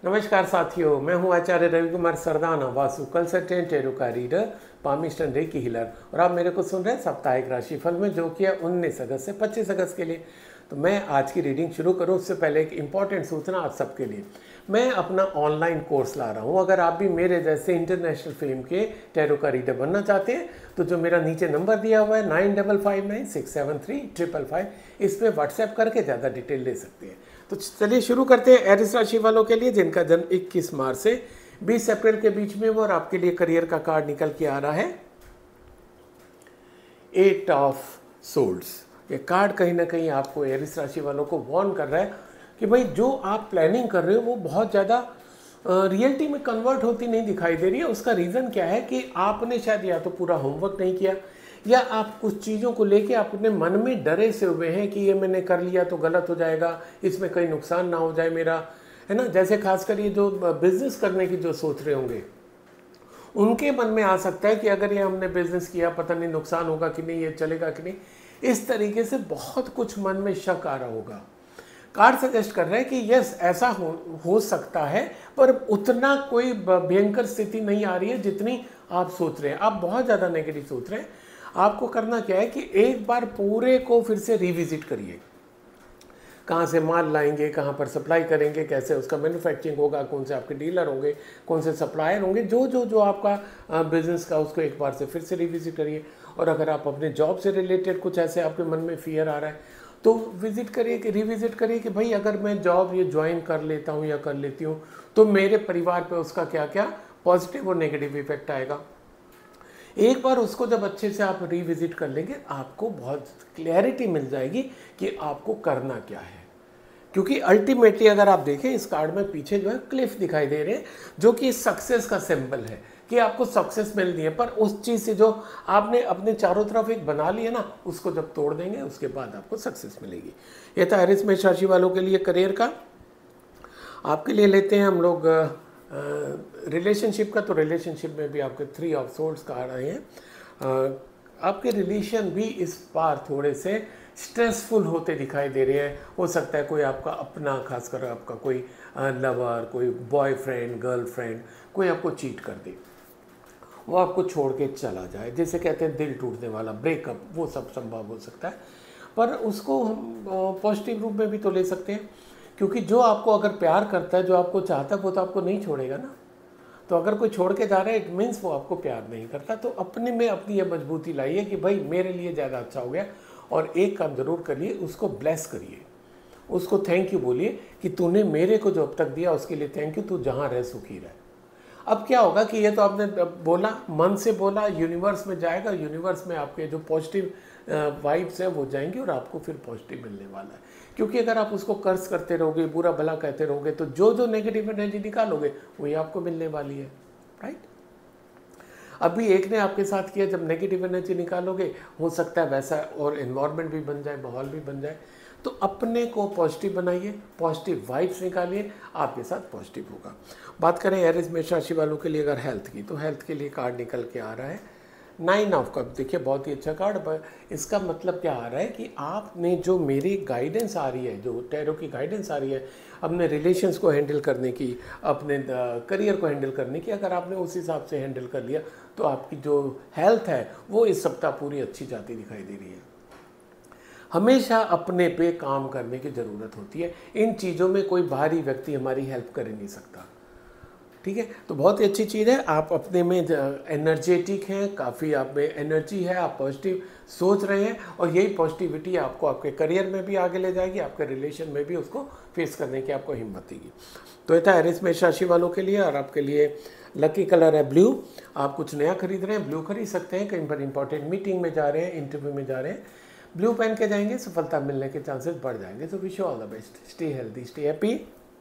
नमस्कार साथियों, मैं हूं आचार्य रवि कुमार सरदाना, वास्तु कंसल्टेंट, टैरो का रीडर, पामिस्टन रेकी हीलर। और आप मेरे को सुन रहे हैं साप्ताहिक राशिफल में, जो कि है 19 अगस्त से 25 अगस्त के लिए। तो मैं आज की रीडिंग शुरू करूं उससे पहले एक इंपॉर्टेंट सूचना आप सबके लिए। मैं अपना ऑनलाइन कोर्स ला रहा हूं। अगर आप भी मेरे जैसे इंटरनेशनल फेम के टैरो का रीडर बनना चाहते हैं तो जो मेरा नीचे नंबर दिया हुआ है 9559673555, इस पर व्हाट्सएप करके ज़्यादा डिटेल ले सकते हैं। तो चलिए शुरू करते हैं एरिस राशि वालों के लिए जिनका जन्म 21 मार्च से 20 अप्रैल के बीच में हो। और आपके लिए करियर का कार्ड निकल के आ रहा है 8 ऑफ सोल्ड्स। ये कार्ड कहीं ना कहीं आपको एरिस राशि वालों को वार्न कर रहा है कि भाई जो आप प्लानिंग कर रहे हो वो बहुत ज़्यादा रियलिटी में कन्वर्ट होती नहीं दिखाई दे रही है। उसका रीज़न क्या है कि आपने शायद या तो पूरा होमवर्क नहीं किया, या आप कुछ चीज़ों को लेके आप अपने मन में डरे से हुए हैं कि ये मैंने कर लिया तो गलत हो जाएगा, इसमें कहीं नुकसान ना हो जाए मेरा, है ना। जैसे खासकर ये जो बिजनेस करने की जो सोच रहे होंगे उनके मन में आ सकता है कि अगर ये हमने बिजनेस किया पता नहीं नुकसान होगा कि नहीं, ये चलेगा कि नहीं। इस तरीके से बहुत कुछ मन में शक आ रहा होगा। कार्ड सजेस्ट कर रहे हैं कि यस ऐसा हो सकता है, पर उतना कोई भयंकर स्थिति नहीं आ रही है जितनी आप सोच रहे हैं। आप बहुत ज़्यादा नेगेटिव सोच रहे हैं। आपको करना क्या है कि एक बार पूरे को फिर से रिविजिट करिए। कहाँ से माल लाएंगे, कहाँ पर सप्लाई करेंगे, कैसे उसका मैन्युफैक्चरिंग होगा, कौन से आपके डीलर होंगे, कौन से सप्लायर होंगे, जो आपका बिजनेस का, उसको एक बार से फिर से रिविजिट करिए। और अगर आप अपने जॉब से रिलेटेड कुछ ऐसे आपके मन में फियर आ रहा है तो विजिट करिए कि रिविजिट करिए कि भाई अगर मैं जॉब ये ज्वाइन कर लेता हूँ या कर लेती हूँ तो मेरे परिवार पे उसका क्या क्या पॉजिटिव और नेगेटिव इफेक्ट आएगा। एक बार उसको जब अच्छे से आप रिविजिट कर लेंगे आपको बहुत क्लैरिटी मिल जाएगी कि आपको करना क्या है। क्योंकि अल्टीमेटली अगर आप देखें इस कार्ड में पीछे जो है क्लिफ दिखाई दे रहे हैं, जो कि सक्सेस का सिंबल है कि आपको सक्सेस मिल रही है। पर उस चीज़ से जो आपने अपने चारों तरफ एक बना लिया ना, उसको जब तोड़ देंगे उसके बाद आपको सक्सेस मिलेगी। ये था एरिस मेष राशि वालों के लिए करियर का। आपके लिए लेते हैं हम लोग रिलेशनशिप का। तो रिलेशनशिप में भी आपके 3 ऑफ सोर्ड्स कार्ड आए हैं। आपके रिलेशन भी इस बार थोड़े से स्ट्रेसफुल होते दिखाई दे रहे हैं। हो सकता है कोई आपका अपना, खासकर आपका कोई लवर, कोई बॉयफ्रेंड, गर्लफ्रेंड, कोई आपको चीट कर दे, वो आपको छोड़ के चला जाए, जैसे कहते हैं दिल टूटने वाला ब्रेकअप, वो सब संभव हो सकता है। पर उसको हम पॉजिटिव रूप में भी तो ले सकते हैं, क्योंकि जो आपको अगर प्यार करता है, जो आपको चाहता है, वो तो आपको नहीं छोड़ेगा ना। तो अगर कोई छोड़ के जा रहा है इट मीन्स वो आपको प्यार नहीं करता। तो अपने में अपनी ये मजबूती लाइए कि भाई मेरे लिए ज़्यादा अच्छा हो गया। और एक काम ज़रूर करिए, उसको ब्लेस करिए, उसको थैंक यू बोलिए कि तूने मेरे को जो अब तक दिया उसके लिए थैंक यू, तू जहाँ रह सुखी रहे। अब क्या होगा कि ये तो आपने बोला, मन से बोला, यूनिवर्स में जाएगा, यूनिवर्स में आपके जो पॉजिटिव वाइब्स हैं वो जाएंगी और आपको फिर पॉजिटिव मिलने वाला है। क्योंकि अगर आप उसको कर्ज करते रहोगे, बुरा भला कहते रहोगे, तो जो नेगेटिव एनर्जी निकालोगे वही आपको मिलने वाली है, राइट। अभी एक ने आपके साथ किया, जब नेगेटिव एनर्जी निकालोगे हो सकता है वैसा और एनवायरनमेंट भी बन जाए, माहौल भी बन जाए। तो अपने को पॉजिटिव बनाइए, पॉजिटिव वाइब्स निकालिए, आपके साथ पॉजिटिव होगा। बात करें एरिस मेष राशि वालों के लिए अगर हेल्थ की, तो हेल्थ के लिए कार्ड निकल के आ रहा है 9 ऑफ कप। देखिए बहुत ही अच्छा कार्ड। पर इसका मतलब क्या आ रहा है कि आपने जो मेरी गाइडेंस आ रही है, जो टैरो की गाइडेंस आ रही है अपने रिलेशंस को हैंडल करने की, अपने करियर को हैंडल करने की, अगर आपने उस हिसाब से हैंडल कर लिया तो आपकी जो हेल्थ है वो इस सप्ताह पूरी अच्छी जाती दिखाई दे रही है। हमेशा अपने पे काम करने की ज़रूरत होती है। इन चीज़ों में कोई बाहरी व्यक्ति हमारी हेल्प कर ही नहीं सकता, ठीक है। तो बहुत ही अच्छी चीज़ है, आप अपने में एनर्जेटिक हैं, काफ़ी आप में एनर्जी है, आप पॉजिटिव सोच रहे हैं और यही पॉजिटिविटी आपको आपके करियर में भी आगे ले जाएगी, आपके रिलेशन में भी उसको फेस करने की आपको हिम्मत देगी। तो ये था एरिस मेष राशि वालों के लिए। और आपके लिए लकी कलर है ब्लू। आप कुछ नया खरीद रहे हैं, ब्लू खरीद सकते हैं। कहीं पर इंपॉर्टेंट मीटिंग में जा रहे हैं, इंटरव्यू में जा रहे हैं, ब्लू पहन के जाएंगे, सफलता मिलने के चांसेस बढ़ जाएंगे। So wish you all the best, stay healthy, stay happy.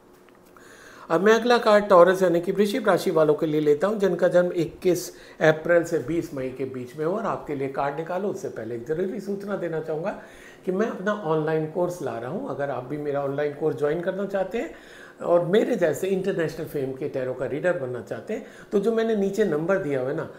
अब मैं अगला कार्ड टॉरस यानी कि वृश्चिक राशि वालों के लिए लेता हूं जिनका जन्म 21 अप्रैल से 20 मई के बीच में हो। और आपके लिए कार्ड निकालो उससे पहले एक ज़रूरी सूचना देना चाहूँगा कि मैं अपना ऑनलाइन कोर्स ला रहा हूं। अगर आप भी मेरा ऑनलाइन कोर्स ज्वाइन करना चाहते हैं और मेरे जैसे इंटरनेशनल फेम के टैरो का रीडर बनना चाहते हैं तो जो मैंने नीचे नंबर दिया हुआ है ना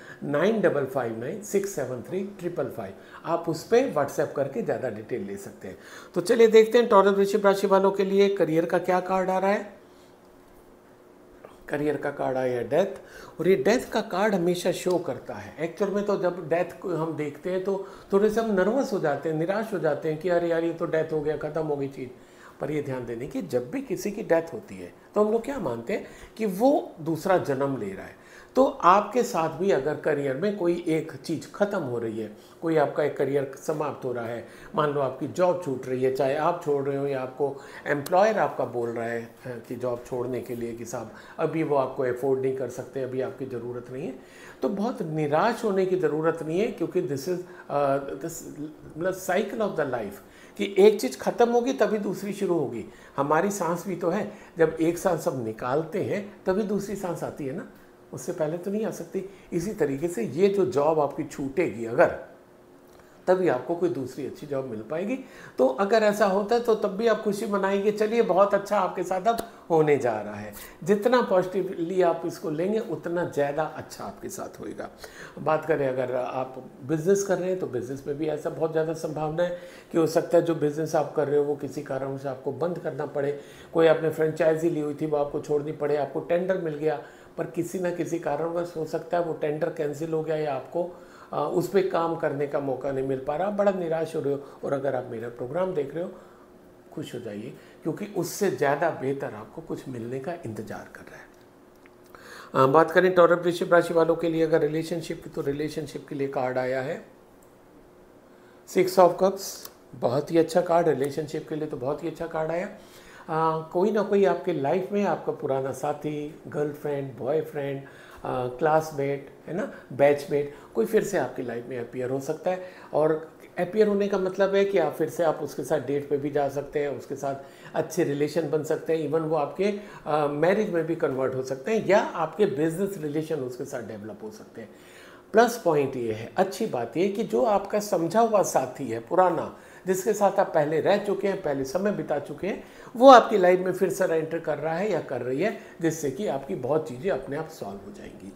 9559673555, आप उस पर व्हाट्सएप करके ज़्यादा डिटेल ले सकते हैं। तो चलिए देखते हैं टॉरस वृश्चिक राशि वालों के लिए करियर का क्या कार्ड आ रहा है। करियर का कार्ड आया डेथ, और ये डेथ का कार्ड हमेशा शो करता है। एक्चुअल में तो जब डेथ को हम देखते हैं तो थोड़े से हम नर्वस हो जाते हैं, निराश हो जाते हैं कि अरे यार ये तो डेथ हो गया, ख़त्म हो गई चीज़। पर ये ध्यान देने की जब भी किसी की डेथ होती है तो हम लोग क्या मानते हैं कि वो दूसरा जन्म ले रहा है। तो आपके साथ भी अगर करियर में कोई एक चीज़ ख़त्म हो रही है, कोई आपका एक करियर समाप्त हो रहा है, मान लो आपकी जॉब छूट रही है, चाहे आप छोड़ रहे हो या आपको एम्प्लॉयर आपका बोल रहा है कि जॉब छोड़ने के लिए कि साहब अभी वो आपको अफोर्ड नहीं कर सकते, अभी आपकी ज़रूरत नहीं है, तो बहुत निराश होने की ज़रूरत नहीं है, क्योंकि दिस इज़ मतलब साइकिल ऑफ द लाइफ कि एक चीज़ ख़त्म होगी तभी दूसरी शुरू होगी। हमारी सांस भी तो है, जब एक सांस हम निकालते हैं तभी दूसरी सांस आती है ना, उससे पहले तो नहीं आ सकती। इसी तरीके से ये जो जॉब आपकी छूटेगी अगर, तभी आपको कोई दूसरी अच्छी जॉब मिल पाएगी। तो अगर ऐसा होता है तो तब भी आप खुशी मनाएंगे, चलिए बहुत अच्छा आपके साथ अब होने जा रहा है। जितना पॉजिटिवली आप इसको लेंगे उतना ज़्यादा अच्छा आपके साथ होएगा। बात करें अगर आप बिज़नेस कर रहे हैं तो बिज़नेस में भी ऐसा बहुत ज़्यादा संभावना है कि हो सकता है जो बिज़नेस आप कर रहे हो वो किसी कारण से आपको बंद करना पड़े। कोई आपने फ्रेंचाइजी ली हुई थी वो आपको छोड़नी पड़े, आपको टेंडर मिल गया पर किसी न किसी कारणवश हो सकता है वो टेंडर कैंसिल हो गया या आपको उस पर काम करने का मौका नहीं मिल पा रहा, बड़ा निराश हो रहे हो। और अगर आप मेरा प्रोग्राम देख रहे हो, खुश हो जाइए, क्योंकि उससे ज़्यादा बेहतर आपको कुछ मिलने का इंतज़ार कर रहा है। बात करें टॉरस वृश्चिक राशि वालों के लिए अगर रिलेशनशिप की, तो रिलेशनशिप के लिए कार्ड आया है 6 ऑफ कप्स। बहुत ही अच्छा कार्ड, रिलेशनशिप के लिए तो बहुत ही अच्छा कार्ड आया। कोई ना कोई आपके लाइफ में आपका पुराना साथी, गर्लफ्रेंड, बॉयफ्रेंड, क्लासमेट है ना, बैचमेट, कोई फिर से आपकी लाइफ में अपीयर हो सकता है। और अपीयर होने का मतलब है कि आप फिर से आप उसके साथ डेट पे भी जा सकते हैं, उसके साथ अच्छे रिलेशन बन सकते हैं, इवन वो आपके मैरिज में भी कन्वर्ट हो सकते हैं या आपके बिजनेस रिलेशन उसके साथ डेवलप हो सकते हैं। प्लस पॉइंट ये है, अच्छी बात ये कि जो आपका समझा हुआ साथी है पुराना, जिसके साथ आप पहले रह चुके हैं, पहले समय बिता चुके हैं, वो आपकी लाइफ में फिर से एंटर कर रहा है या कर रही है, जिससे कि आपकी बहुत चीज़ें अपने आप सॉल्व हो जाएंगी।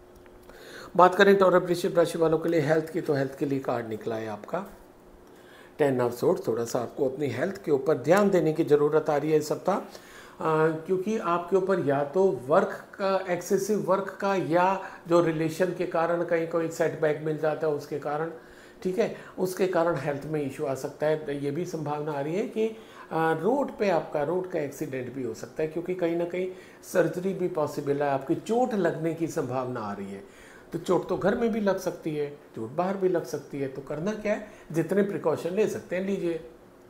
बात करें टॉरस वृश्चिक राशि वालों के लिए हेल्थ की, तो हेल्थ के लिए कार्ड निकला है आपका 10 ऑफ सोर्ड्स। थोड़ा सा आपको अपनी हेल्थ के ऊपर ध्यान देने की ज़रूरत आ रही है इस सप्ताह, क्योंकि आपके ऊपर या तो वर्क का, एक्सेसिव वर्क का, या जो रिलेशन के कारण कहीं कोई सेटबैक मिल जाता है उसके कारण, ठीक है, उसके कारण हेल्थ में इशू आ सकता है। ये भी संभावना आ रही है कि रोड पे आपका, रोड का एक्सीडेंट भी हो सकता है, क्योंकि कहीं ना कहीं सर्जरी भी पॉसिबल है, आपकी चोट लगने की संभावना आ रही है। तो चोट तो घर में भी लग सकती है, चोट बाहर भी लग सकती है, तो करना क्या है, जितने प्रिकॉशन ले सकते हैं लीजिए,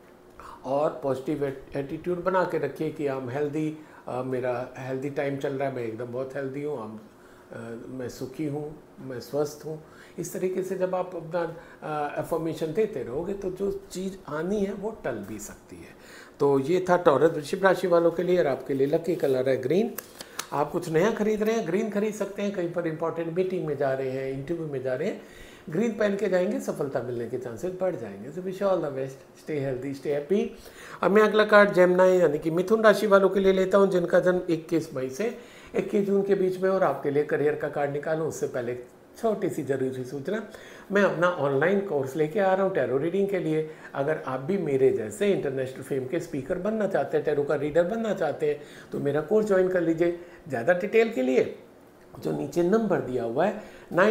और पॉजिटिव एटीट्यूड बना के रखिए कि हम हेल्दी, मेरा हेल्दी टाइम चल रहा है, मैं एकदम बहुत हेल्दी हूँ, मैं सुखी हूँ, मैं स्वस्थ हूँ। इस तरीके से जब आप अपना एफर्मेशन देते रहोगे तो जो चीज़ आनी है वो टल भी सकती है। तो ये था टॉरस वृश्चिक राशि वालों के लिए। और आपके लिए लकी कलर है ग्रीन। आप कुछ नया खरीद रहे हैं, ग्रीन खरीद सकते हैं, कहीं पर इंपॉर्टेंट मीटिंग में जा रहे हैं, इंटरव्यू में जा रहे हैं, ग्रीन पहन के जाएंगे, सफलता मिलने के चांसेस बढ़ जाएंगे। So wish all the best, stay healthy, stay happy. अब मैं अगला कार्ड जेमिनी यानी कि मिथुन राशि वालों के लिए लेता हूं, जिनका जन्म 21 मई से 21 जून के बीच में। और आपके लिए करियर का कार्ड निकालूं उससे पहले छोटी सी जरूरी सूचना, मैं अपना ऑनलाइन कोर्स लेके आ रहा हूँ टैरो रीडिंग के लिए। अगर आप भी मेरे जैसे इंटरनेशनल फेम के स्पीकर बनना चाहते हैं, टैरो का रीडर बनना चाहते हैं, तो मेरा कोर्स ज्वाइन कर लीजिए। ज़्यादा डिटेल के लिए जो नीचे नंबर दिया हुआ है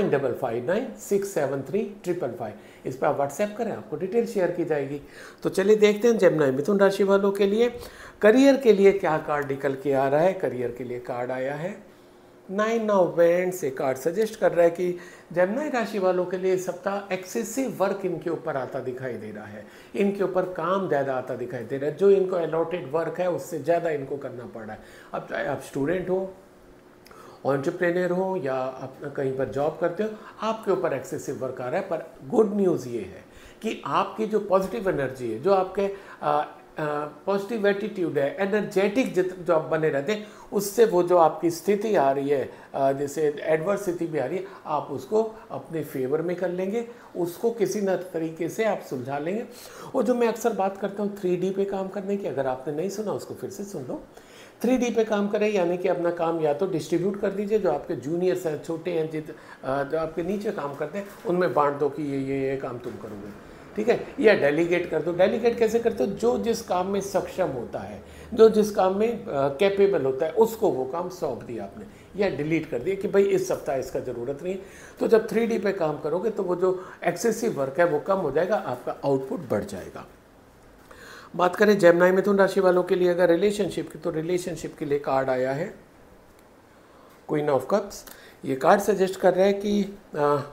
9559673555, इस पर आप व्हाट्सएप करें, आपको डिटेल शेयर की जाएगी। तो चलिए देखते हैं जेमिनी मिथुन राशि वालों के लिए करियर के लिए क्या कार्ड निकल के आ रहा है। करियर के लिए कार्ड आया है 9 ऑफ वैंड्स। ये कार्ड सजेस्ट कर रहा है कि जेमिनी राशि वालों के लिए सप्ताह एक्सेसिव वर्क इनके ऊपर आता दिखाई दे रहा है, इनके ऊपर काम ज़्यादा आता दिखाई दे रहा है, जो इनको अलॉटेड वर्क है उससे ज़्यादा इनको करना पड़ रहा है। अब चाहे आप स्टूडेंट हो, एंटरप्रेन्योर हो या अपना कहीं पर जॉब करते हो, आपके ऊपर एक्सेसिव वर्क आ रहा है। पर गुड न्यूज़ ये है कि आपकी जो पॉजिटिव एनर्जी है, जो आपके पॉजिटिव एटीट्यूड है, एनर्जेटिक जो आप बने रहते हैं, उससे वो जो आपकी स्थिति आ रही है, जैसे एडवर्स स्थिति भी आ रही है, आप उसको अपने फेवर में कर लेंगे, उसको किसी न तरीके से आप सुलझा लेंगे। और जो मैं अक्सर बात करता हूँ 3D पे काम करने की, अगर आपने नहीं सुना उसको फिर से सुन लो। 3D पे काम करें, यानी कि अपना काम या तो डिस्ट्रीब्यूट कर दीजिए, जो आपके जूनियर्स हैं, छोटे हैं, जो आपके नीचे काम करते हैं, उनमें बांट दो कि ये काम तुम करोगे, ठीक है, या डेलीगेट कर दो। डेलीगेट कैसे करते हो? जो जिस काम में सक्षम होता है, जो जिस काम में कैपेबल होता है, उसको वो काम सौंप दिया आपने, या डिलीट कर दिया कि भाई इस सप्ताह इसका ज़रूरत नहीं है। तो जब 3D पे काम करोगे तो वो जो एक्सेसिव वर्क है वो कम हो जाएगा, आपका आउटपुट बढ़ जाएगा। बात करें जेमिनी मिथुन राशि वालों के लिए अगर रिलेशनशिप की, तो रिलेशनशिप के लिए कार्ड आया है क्वीन ऑफ कप्स। ये कार्ड सजेस्ट कर रहा है कि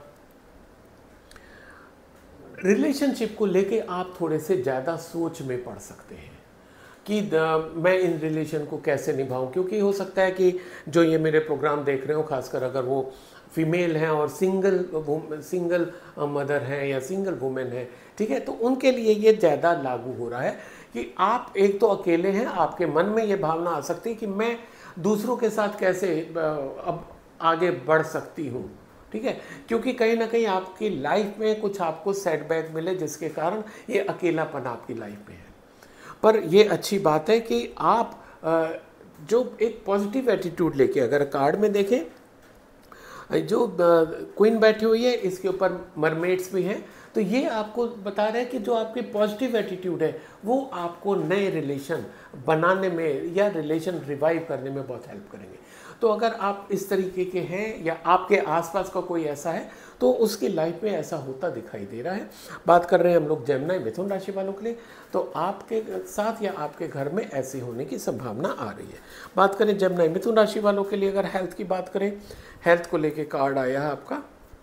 रिलेशनशिप को लेके आप थोड़े से ज़्यादा सोच में पड़ सकते हैं कि मैं इन रिलेशन को कैसे निभाऊं, क्योंकि हो सकता है कि जो ये मेरे प्रोग्राम देख रहे हो, खासकर अगर वो फीमेल हैं और सिंगल मदर हैं या सिंगल वुमेन है, ठीक है, तो उनके लिए ये ज़्यादा लागू हो रहा है कि आप एक तो अकेले हैं, आपके मन में ये भावना आ सकती है कि मैं दूसरों के साथ कैसे अब आगे बढ़ सकती हूँ, ठीक है, क्योंकि कहीं ना कहीं आपकी लाइफ में कुछ आपको सेटबैक मिले जिसके कारण ये अकेलापन आपकी लाइफ में है। पर ये अच्छी बात है कि आप जो एक पॉजिटिव एटीट्यूड लेके, अगर कार्ड में देखें जो क्वीन बैठी हुई है, इसके ऊपर मरमेड्स भी हैं, तो ये आपको बता रहा है कि जो आपकी पॉजिटिव एटीट्यूड है वो आपको नए रिलेशन बनाने में या रिलेशन रिवाइव करने में बहुत हेल्प करेंगे। तो अगर आप इस तरीके के हैं या आपके आसपास का कोई ऐसा है तो उसकी लाइफ में ऐसा होता दिखाई दे रहा है। बात कर रहे हैं हम लोग जेमिनी मिथुन राशि वालों के लिए, तो आपके साथ या आपके घर में ऐसी होने की संभावना आ रही है। बात करें जेमिनी मिथुन राशि वालों के लिए, अगर हेल्थ की बात करें, हेल्थ को लेके कार्ड आया है आपका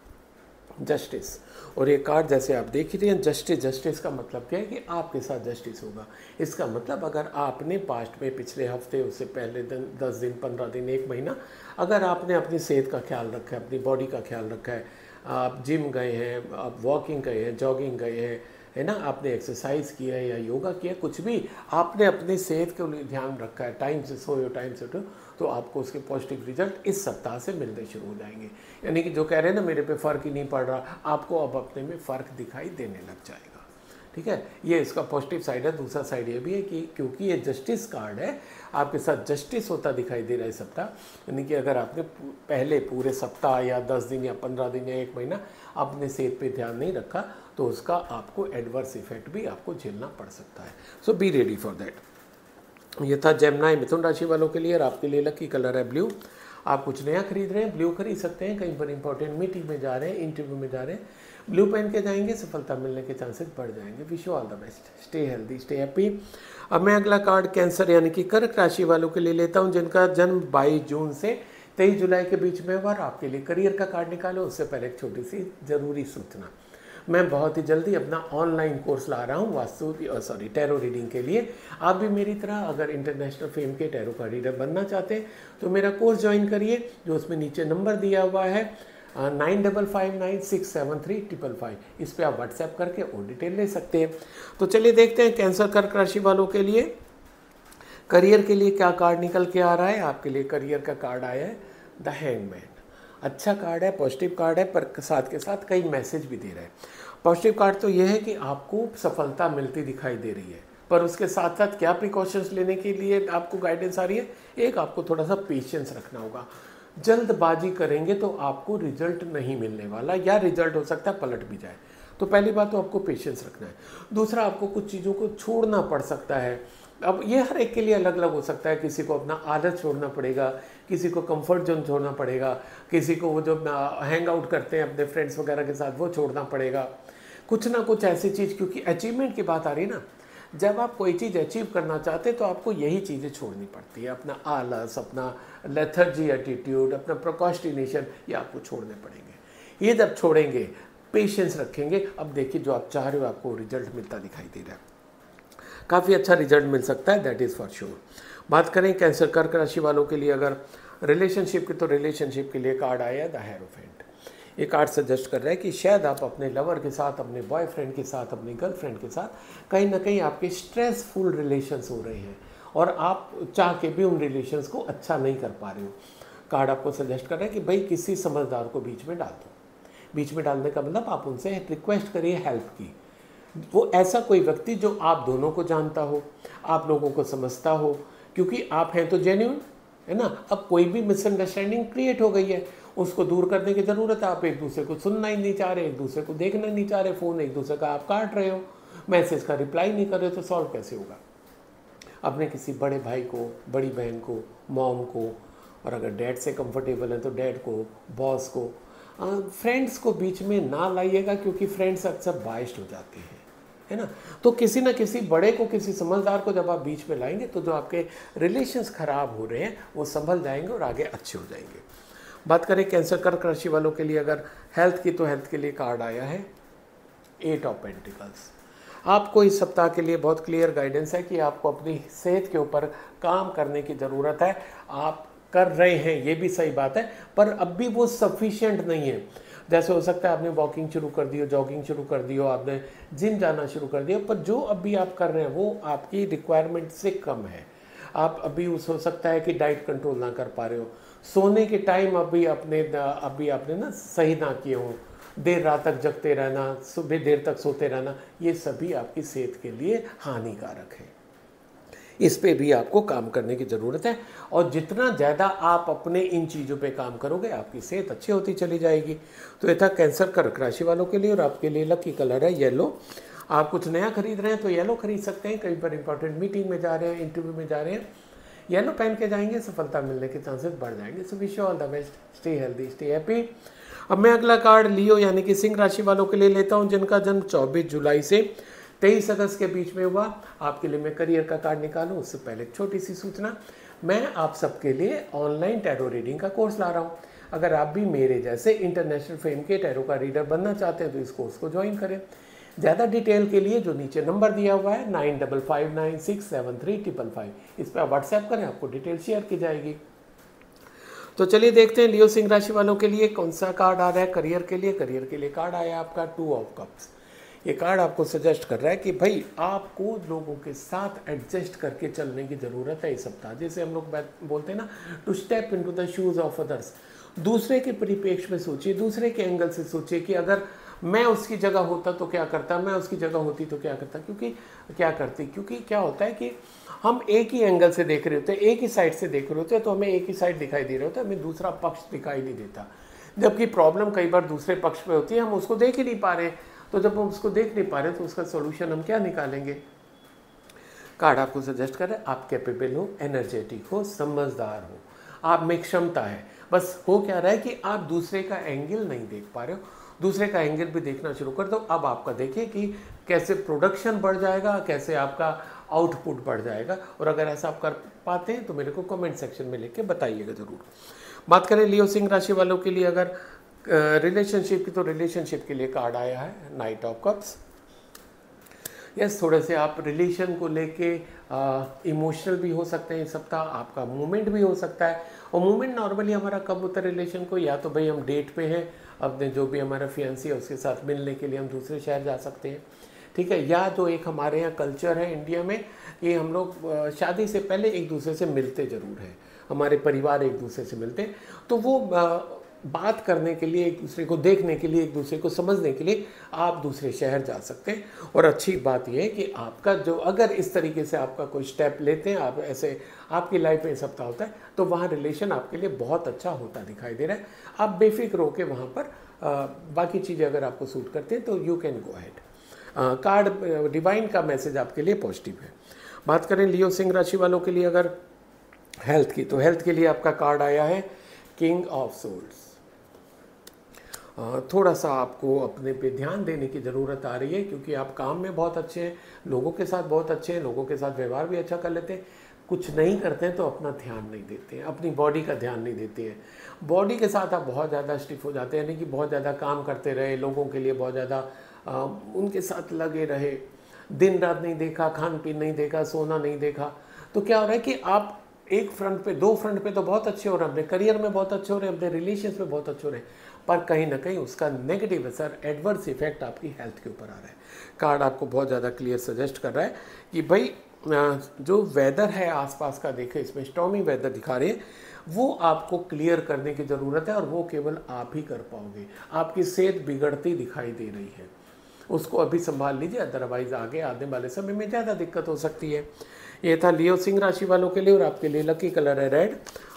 जस्टिस। और ये कार्ड जैसे आप देख ही रहे हैं, जस्टिस का मतलब क्या है कि आपके साथ जस्टिस होगा। इसका मतलब अगर आपने पास्ट में पिछले हफ्ते, उससे पहले दिन, 10 दिन, 15 दिन, 1 महीना, अगर आपने अपनी सेहत का ख्याल रखा है, अपनी बॉडी का ख्याल रखा है, आप जिम गए हैं, आप वॉकिंग गए हैं, जॉगिंग गए हैं, है ना, आपने एक्सरसाइज किया है या योगा किया, कुछ भी आपने अपनी सेहत के लिए ध्यान रखा है, टाइम से सोओ, टाइम से उठो, तो आपको उसके पॉजिटिव रिजल्ट इस सप्ताह से मिलने शुरू हो जाएंगे। यानी कि जो कह रहे हैं ना मेरे पे फ़र्क ही नहीं पड़ रहा, आपको अब अपने में फ़र्क दिखाई देने लग जाएगा, ठीक है। ये इसका पॉजिटिव साइड है। दूसरा साइड ये भी है कि क्योंकि ये जस्टिस कार्ड है, आपके साथ जस्टिस होता दिखाई दे रहा है सप्ताह, यानी कि अगर आपने पहले पूरे सप्ताह या 10 दिन या 15 दिन या 1 महीना अपने सेहत पे ध्यान नहीं रखा तो उसका आपको एडवर्स इफेक्ट भी आपको झेलना पड़ सकता है। So be ready for that. ये था जेमिनी मिथुन राशि वालों के लिए। और आपके लिए लकी कलर है ब्लू। आप कुछ नया खरीद रहे हैं, ब्लू खरीद सकते हैं। कहीं पर इंपॉर्टेंट मीटिंग में जा रहे हैं, इंटरव्यू में जा रहे हैं, ब्लू पहन के जाएंगे, सफलता मिलने के चांसेस बढ़ जाएंगे। Wish you all the best, stay healthy, stay happy. अब मैं अगला कार्ड कैंसर यानी कि कर्क राशि वालों के लिए लेता हूं, जिनका जन्म 22 जून से 23 जुलाई के बीच में हुआ। आपके लिए करियर का कार्ड निकालो। उससे पहले एक छोटी सी ज़रूरी सूचना, मैं बहुत ही जल्दी अपना ऑनलाइन कोर्स ला रहा हूँ टैरो रीडिंग के लिए। आप भी मेरी तरह अगर इंटरनेशनल फेम के टैरो का रीडर बनना चाहते हैं तो मेरा कोर्स ज्वाइन करिए, जो उसमें नीचे नंबर दिया हुआ है 9559673555। इस पर आप व्हाट्सएप करके और डिटेल ले सकते हैं। तो चलिए देखते हैं कैंसर कर्क राशि वालों के लिए करियर के लिए क्या कार्ड निकल के आ रहा है। आपके लिए करियर का कार्ड आया है द हैंगमैन। अच्छा कार्ड है, पॉजिटिव कार्ड है, पर साथ के साथ कई मैसेज भी दे रहा है। पॉजिटिव कार्ड तो यह है कि आपको सफलता मिलती दिखाई दे रही है, पर उसके साथ साथ क्या प्रिकॉशंस लेने के लिए आपको गाइडेंस आ रही है। एक, आपको थोड़ा सा पेशेंस रखना होगा। जल्दबाजी करेंगे तो आपको रिजल्ट नहीं मिलने वाला, या रिजल्ट हो सकता है पलट भी जाए। तो पहली बात तो आपको पेशेंस रखना है। दूसरा, आपको कुछ चीज़ों को छोड़ना पड़ सकता है। अब ये हर एक के लिए अलग अलग हो सकता है। किसी को अपना आदत छोड़ना पड़ेगा, किसी को कंफर्ट जोन छोड़ना पड़ेगा, किसी को वो जो हैंग आउट करते हैं अपने फ्रेंड्स वगैरह के साथ वो छोड़ना पड़ेगा। कुछ ना कुछ ऐसी चीज़, क्योंकि अचीवमेंट की बात आ रही है ना, जब आप कोई चीज़ अचीव करना चाहते हैं तो आपको यही चीज़ें छोड़नी पड़ती है। अपना आलस, अपना लेथर्जी एटीट्यूड, अपना प्रोक्रास्टिनेशन, ये आपको छोड़ने पड़ेंगे। ये जब छोड़ेंगे, पेशेंस रखेंगे, अब देखिए जो आप चाह रहे हो आपको रिजल्ट मिलता दिखाई दे रहा है। काफ़ी अच्छा रिजल्ट मिल सकता है, दैट इज़ फॉर श्योर। बात करें कैंसर कर्क राशि वालों के लिए अगर रिलेशनशिप की, तो रिलेशनशिप के लिए कार्ड आया द हेरोफेंट। ये कार्ड सजेस्ट कर रहा है कि शायद आप अपने लवर के साथ, अपने बॉयफ्रेंड के साथ, अपनी गर्लफ्रेंड के साथ कहीं ना कहीं आपके स्ट्रेसफुल रिलेशंस हो रहे हैं और आप चाह के भी उन रिलेशंस को अच्छा नहीं कर पा रहे हो। कार्ड आपको सजेस्ट कर रहा है कि भाई किसी समझदार को बीच में डाल दो। बीच में डालने का मतलब आप उनसे रिक्वेस्ट करिए हेल्प की। वो ऐसा कोई व्यक्ति जो आप दोनों को जानता हो, आप लोगों को समझता हो, क्योंकि आप हैं तो जेन्युइन, है ना। अब कोई भी मिसअंडरस्टैंडिंग क्रिएट हो गई है, उसको दूर करने की ज़रूरत है। आप एक दूसरे को सुनना ही नहीं चाह रहे, एक दूसरे को देखना नहीं चाह रहे, फ़ोन एक दूसरे का आप काट रहे हो, मैसेज का रिप्लाई नहीं कर रहे हो, तो सॉल्व कैसे होगा? अपने किसी बड़े भाई को, बड़ी बहन को, मॉम को, और अगर डैड से कंफर्टेबल है तो डैड को, बॉस को, फ्रेंड्स को बीच में ना लाइएगा, क्योंकि फ्रेंड्स अक्सर बाइस्ड हो जाते हैं, है ना। तो किसी न किसी बड़े को, किसी समझदार को जब आप बीच में लाएंगे तो जो आपके रिलेशंस खराब हो रहे हैं वो संभल जाएंगे और आगे अच्छे हो जाएंगे। बात करें कैंसर कर्क राशि वालों के लिए अगर हेल्थ की, तो हेल्थ के लिए कार्ड आया है 8 ऑफ पेंटिकल्स। आपको इस सप्ताह के लिए बहुत क्लियर गाइडेंस है कि आपको अपनी सेहत के ऊपर काम करने की ज़रूरत है। आप कर रहे हैं, ये भी सही बात है, पर अब भी वो सफिशिएंट नहीं है। जैसे हो सकता है आपने वॉकिंग शुरू कर दी हो, जॉगिंग शुरू कर दी हो, आपने जिम जाना शुरू कर दिया, पर जो अभी आप कर रहे हैं वो आपकी रिक्वायरमेंट से कम है। आप अभी हो सकता है कि डाइट कंट्रोल ना कर पा रहे हो, सोने के टाइम अभी आपने ना सही ना किए हो, देर रात तक जगते रहना, सुबह देर तक सोते रहना, ये सभी आपकी सेहत के लिए हानिकारक है। इस पे भी आपको काम करने की ज़रूरत है, और जितना ज़्यादा आप अपने इन चीज़ों पे काम करोगे आपकी सेहत अच्छी होती चली जाएगी। तो ये था कैंसर कर्क राशि वालों के लिए, और आपके लिए लकी कलर है येलो। आप कुछ नया खरीद रहे हैं तो येलो खरीद सकते हैं, कहीं पर इंपॉर्टेंट मीटिंग में जा रहे हैं, इंटरव्यू में जा रहे हैं, येलो पहन के जाएंगे, सफलता मिलने के चांसेस बढ़ जाएंगे। So wish you all the best, stay healthy, stay happy. अब मैं अगला कार्ड लियो यानी कि सिंह राशि वालों के लिए लेता हूं, जिनका जन्म 24 जुलाई से 23 अगस्त के बीच में हुआ। आपके लिए मैं करियर का कार्ड निकालूं उससे पहले एक छोटी सी सूचना, मैं आप सबके लिए ऑनलाइन टैरो रीडिंग का कोर्स ला रहा हूं। अगर आप भी मेरे जैसे इंटरनेशनल फेम के टैरो का रीडर बनना चाहते हैं तो इस कोर्स को ज्वाइन करें। ज़्यादा डिटेल के लिए जो नीचे नंबर दिया हुआ है 9559673555, इस पर आप व्हाट्सएप करें, आपको डिटेल शेयर की जाएगी। तो चलिए देखते हैं लियो सिंह राशि वालों के लिए कौन सा कार्ड आ रहा है करियर के लिए। करियर के लिए कार्ड आया आपका 2 ऑफ कप्स। ये कार्ड आपको सजेस्ट कर रहा है कि भाई आपको लोगों के साथ एडजस्ट करके चलने की ज़रूरत है इस सप्ताह। जैसे हम लोग बोलते हैं ना, to step into the shoes of others. दूसरे के परिप्रेक्ष्य में सोचिए, दूसरे के एंगल से सोचिए कि अगर मैं उसकी जगह होता तो क्या करता, मैं उसकी जगह होती तो क्या करता, क्योंकि क्या होता है कि हम एक ही एंगल से देख रहे होते हैं, एक ही साइड से देख रहे होते हैं, तो हमें एक ही साइड दिखाई दे रहा होता है, हमें दूसरा पक्ष दिखाई नहीं देता। जबकि प्रॉब्लम कई बार दूसरे पक्ष पे होती है, हम उसको देख ही नहीं पा रहे। तो जब हम उसको देख नहीं पा रहे तो उसका सोल्यूशन हम क्या निकालेंगे? कार्ड आपको सजेस्ट कर रहे हैं आप कैपेबल हो, एनर्जेटिक हो, समझदार हो, आप में क्षमता है। बस हो क्या रहा है कि आप दूसरे का एंगल नहीं देख पा रहे हो, दूसरे का एंगल भी देखना शुरू कर दो। अब आपका देखिए कि कैसे प्रोडक्शन बढ़ जाएगा, कैसे आपका आउटपुट बढ़ जाएगा। और अगर ऐसा आप कर पाते हैं तो मेरे को कमेंट सेक्शन में लिख के बताइएगा ज़रूर। बात करें लियो सिंह राशि वालों के लिए अगर रिलेशनशिप की, तो रिलेशनशिप के लिए कार्ड आया है नाइट ऑफ कप्स। यस, थोड़े से आप रिलेशन को लेके इमोशनल भी हो सकते हैं इस सप्ताह, आपका मूवमेंट भी हो सकता है। और मूवमेंट नॉर्मली हमारा कब होता है रिलेशन को, या तो भाई हम डेट पे हैं, अपने जो भी हमारा फियांसी है उसके साथ मिलने के लिए हम दूसरे शहर जा सकते हैं, ठीक है। या जो एक हमारे यहाँ कल्चर है इंडिया में कि हम लोग शादी से पहले एक दूसरे से मिलते ज़रूर हैं, हमारे परिवार एक दूसरे से मिलते हैं, तो वो बात करने के लिए, एक दूसरे को देखने के लिए, एक दूसरे को समझने के लिए आप दूसरे शहर जा सकते हैं। और अच्छी बात यह है कि आपका जो, अगर इस तरीके से आपका कोई स्टेप लेते हैं, आप ऐसे आपकी लाइफ में सप्ताह होता है, तो वहाँ रिलेशन आपके लिए बहुत अच्छा होता दिखाई दे रहा है। आप बेफिक्र होकर वहाँ पर बाकी चीज़ें अगर आपको सूट करते हैं तो you can go ahead. Card divine का मैसेज आपके लिए पॉजिटिव है। बात करें लियो सिंह राशि वालों के लिए अगर हेल्थ की, तो हेल्थ के लिए आपका कार्ड आया है किंग ऑफ सोल्स। थोड़ा सा आपको अपने पे ध्यान देने की ज़रूरत आ रही है, क्योंकि आप काम में बहुत अच्छे हैं, लोगों के साथ बहुत अच्छे हैं, लोगों के साथ व्यवहार भी अच्छा कर लेते हैं, कुछ नहीं करते हैं तो अपना ध्यान नहीं देते हैं, अपनी बॉडी का ध्यान नहीं देते हैं। बॉडी के साथ आप बहुत ज़्यादा स्टिफ हो जाते हैं, यानी कि बहुत ज़्यादा काम करते रहे, लोगों के लिए बहुत ज़्यादा उनके साथ लगे रहे, दिन रात नहीं देखा, खान पीन नहीं देखा, सोना नहीं देखा, तो क्या हो रहा है कि आप एक फ्रंट पे, 2 फ्रंट पे तो बहुत अच्छे हो रहे हैं, अपने करियर में बहुत अच्छे हो रहे हैं, अपने रिलेशंस में बहुत अच्छे हो रहे हैं, पर कहीं ना कहीं उसका नेगेटिव असर, एडवर्स इफेक्ट आपकी हेल्थ के ऊपर आ रहा है। कार्ड आपको बहुत ज़्यादा क्लियर सजेस्ट कर रहा है कि भाई जो वेदर है आसपास का, देखें इसमें स्टॉर्मी वेदर दिखा रहे हैं, वो आपको क्लियर करने की ज़रूरत है, और वो केवल आप ही कर पाओगे। आपकी सेहत बिगड़ती दिखाई दे रही है, उसको अभी संभाल लीजिए, अदरवाइज आगे आने वाले समय में ज़्यादा दिक्कत हो सकती है। ये था लियो सिंह राशि वालों के लिए, और आपके लिए लकी कलर है रेड।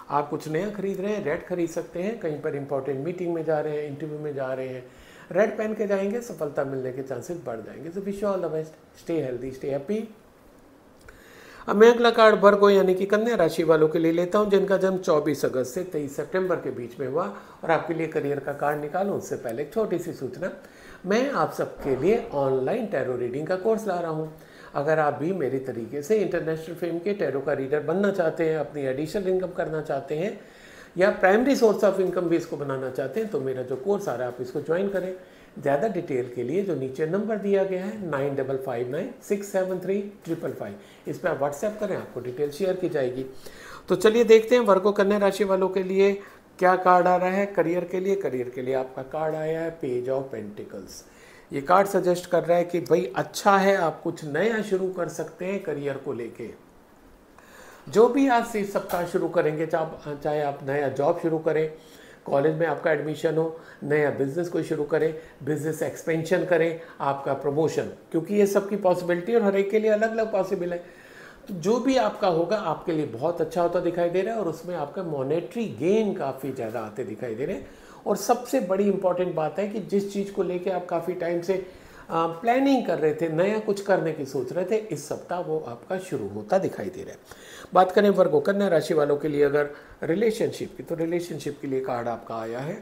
आप कुछ नया खरीद रहे हैं, रेड खरीद सकते हैं। कहीं पर इंपॉर्टेंट मीटिंग में जा रहे हैं, इंटरव्यू में जा रहे हैं, रेड पहन के जाएंगे, सफलता मिलने के चांसेस बढ़ जाएंगे। So wish you all the best, stay healthy, stay happy. अब मैं अगला कार्ड वर्गो यानी कि कन्या राशि वालों के लिए लेता हूं, जिनका जन्म 24 अगस्त से 23 सितंबर के बीच में हुआ, और आपके लिए करियर का कार्ड निकालूं उससे पहले एक छोटी सी सूचना, मैं आप सबके लिए ऑनलाइन टैरो रीडिंग का कोर्स ला रहा हूं। अगर आप भी मेरी तरीके से इंटरनेशनल फेम के टैरो का रीडर बनना चाहते हैं, अपनी एडिशनल इनकम करना चाहते हैं, या प्राइमरी सोर्स ऑफ इनकम भी इसको बनाना चाहते हैं, तो मेरा जो कोर्स आ रहा है आप इसको ज्वाइन करें। ज़्यादा डिटेल के लिए जो नीचे नंबर दिया गया है 9559673555, इस पर आप व्हाट्सएप करें, आपको डिटेल शेयर की जाएगी। तो चलिए देखते हैं वर्गो कन्या राशि वालों के लिए क्या कार्ड आ रहा है करियर के लिए। करियर के लिए आपका कार्ड आया है पेज ऑफ पेंटिकल्स। ये कार्ड सजेस्ट कर रहा है कि भाई अच्छा है, आप कुछ नया शुरू कर सकते हैं करियर को लेके। जो भी आज से इस सप्ताह शुरू करेंगे, चाहे आप नया जॉब शुरू करें, कॉलेज में आपका एडमिशन हो, नया बिजनेस कोई शुरू करें, बिजनेस एक्सपेंशन करें, आपका प्रमोशन, क्योंकि ये सब की पॉसिबिलिटी और हर एक के लिए अलग अलग पॉसिबल है। तो जो भी आपका होगा आपके लिए बहुत अच्छा होता दिखाई दे रहा है, और उसमें आपका मॉनेटरी गेन काफ़ी ज़्यादा आते दिखाई दे रहे हैं। और सबसे बड़ी इंपॉर्टेंट बात है कि जिस चीज़ को लेके आप काफ़ी टाइम से प्लानिंग कर रहे थे, नया कुछ करने की सोच रहे थे, इस सप्ताह वो आपका शुरू होता दिखाई दे रहा है। बात करें वर्गो कन्या राशि वालों के लिए अगर रिलेशनशिप की, तो रिलेशनशिप के लिए कार्ड आपका आया है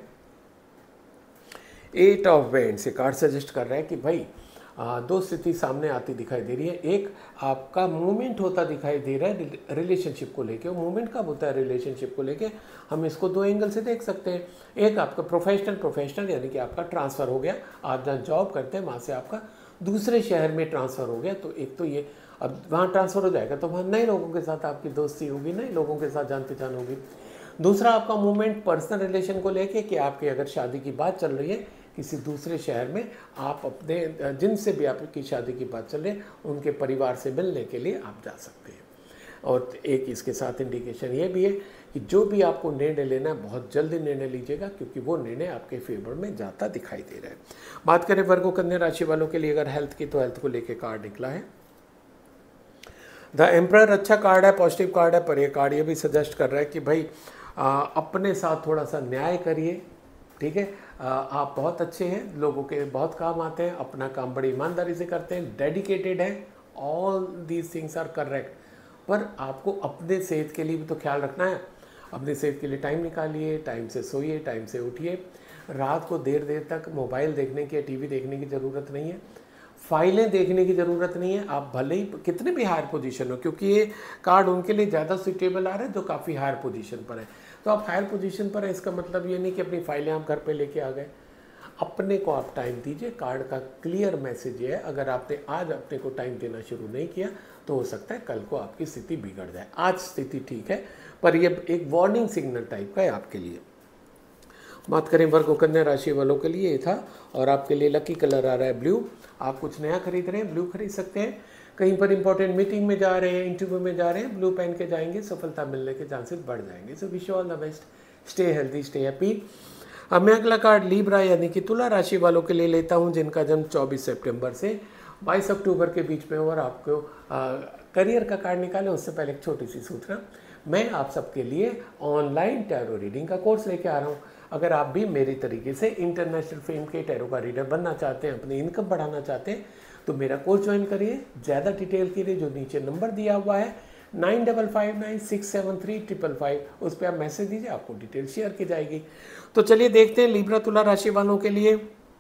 8 ऑफ वैंड्स। ये कार्ड सजेस्ट कर रहा है कि भाई दो स्थिति सामने आती दिखाई दे रही है। एक, आपका मूवमेंट होता दिखाई दे रहा है रिलेशनशिप को लेके। वो मूवमेंट कब होता है रिलेशनशिप को लेके, हम इसको दो एंगल से देख सकते हैं। एक, आपका प्रोफेशनल यानी कि आपका ट्रांसफ़र हो गया, आप जहाँ जॉब करते हैं वहाँ से आपका दूसरे शहर में ट्रांसफ़र हो गया। तो एक तो ये, अब वहाँ ट्रांसफ़र हो जाएगा तो वहाँ नए लोगों के साथ आपकी दोस्ती होगी, नए लोगों के साथ जान पहचान होगी। दूसरा, आपका मूवमेंट पर्सनल रिलेशन को लेके कि आपकी अगर शादी की बात चल रही है किसी दूसरे शहर में, आप अपने जिनसे भी आपकी शादी की बात चल रही है उनके परिवार से मिलने के लिए आप जा सकते हैं। और एक इसके साथ इंडिकेशन ये भी है कि जो भी आपको निर्णय लेना है बहुत जल्दी निर्णय लीजिएगा, क्योंकि वो निर्णय आपके फेवर में जाता दिखाई दे रहा है। बात करें वर्गो कन्या राशि वालों के लिए अगर हेल्थ की, तो हेल्थ को लेकर कार्ड निकला है द एम्परर। अच्छा कार्ड है, पॉजिटिव कार्ड है, पर यह कार्ड ये भी सजेस्ट कर रहा है कि भाई अपने साथ थोड़ा सा न्याय करिए, ठीक है। आप बहुत अच्छे हैं, लोगों के बहुत काम आते हैं, अपना काम बड़ी ईमानदारी से करते हैं, डेडिकेटेड हैं, all these things are correct. पर आपको अपने सेहत के लिए भी तो ख्याल रखना है। अपनी सेहत के लिए टाइम निकालिए, टाइम से सोइए, टाइम से उठिए। रात को देर देर तक मोबाइल देखने की, टीवी देखने की ज़रूरत नहीं है, फाइलें देखने की ज़रूरत नहीं है। आप भले ही कितने भी हायर पोजीशन हो, क्योंकि ये कार्ड उनके लिए ज़्यादा सूटेबल आ रहा है जो काफ़ी हायर पोजीशन पर है। तो आप हायर पोजीशन पर है, इसका मतलब ये नहीं कि अपनी फाइलें आप घर पे लेके आ गए। अपने को आप टाइम दीजिए। कार्ड का क्लियर मैसेज ये है, अगर आपने आज अपने को टाइम देना शुरू नहीं किया तो हो सकता है कल को आपकी स्थिति बिगड़ जाए। आज स्थिति ठीक है, पर ये एक वार्निंग सिग्नल टाइप का है आपके लिए। बात करें वर्गो कन्या राशि वालों के लिए ये था, और आपके लिए लकी कलर आ रहा है ब्लू। आप कुछ नया खरीद रहे हैं, ब्लू खरीद सकते हैं। कहीं पर इंपॉर्टेंट मीटिंग में जा रहे हैं, इंटरव्यू में जा रहे हैं, ब्लू पहन के जाएंगे, सफलता मिलने के चांसेस बढ़ जाएंगे। So wish you all the best, stay healthy, stay happy. अब मैं अगला कार्ड लीब्रा यानी कि तुला राशि वालों के लिए लेता हूं, जिनका जन्म 24 सितंबर से 22 अक्टूबर के बीच में हो। और आपको करियर का कार्ड निकालें उससे पहले एक छोटी सी सूचना, मैं आप सबके लिए ऑनलाइन टैरो रीडिंग का कोर्स लेके आ रहा हूँ। अगर आप भी मेरी तरीके से इंटरनेशनल फेम के टैरो का रीडर बनना चाहते हैं, अपनी इनकम बढ़ाना चाहते हैं, तो मेरा कोर्स ज्वाइन करिए। ज़्यादा डिटेल के लिए जो नीचे नंबर दिया हुआ है 9559673555, उस पर आप मैसेज दीजिए, आपको डिटेल शेयर की जाएगी। तो चलिए देखते हैं लीब्रा तुला राशि वालों के लिए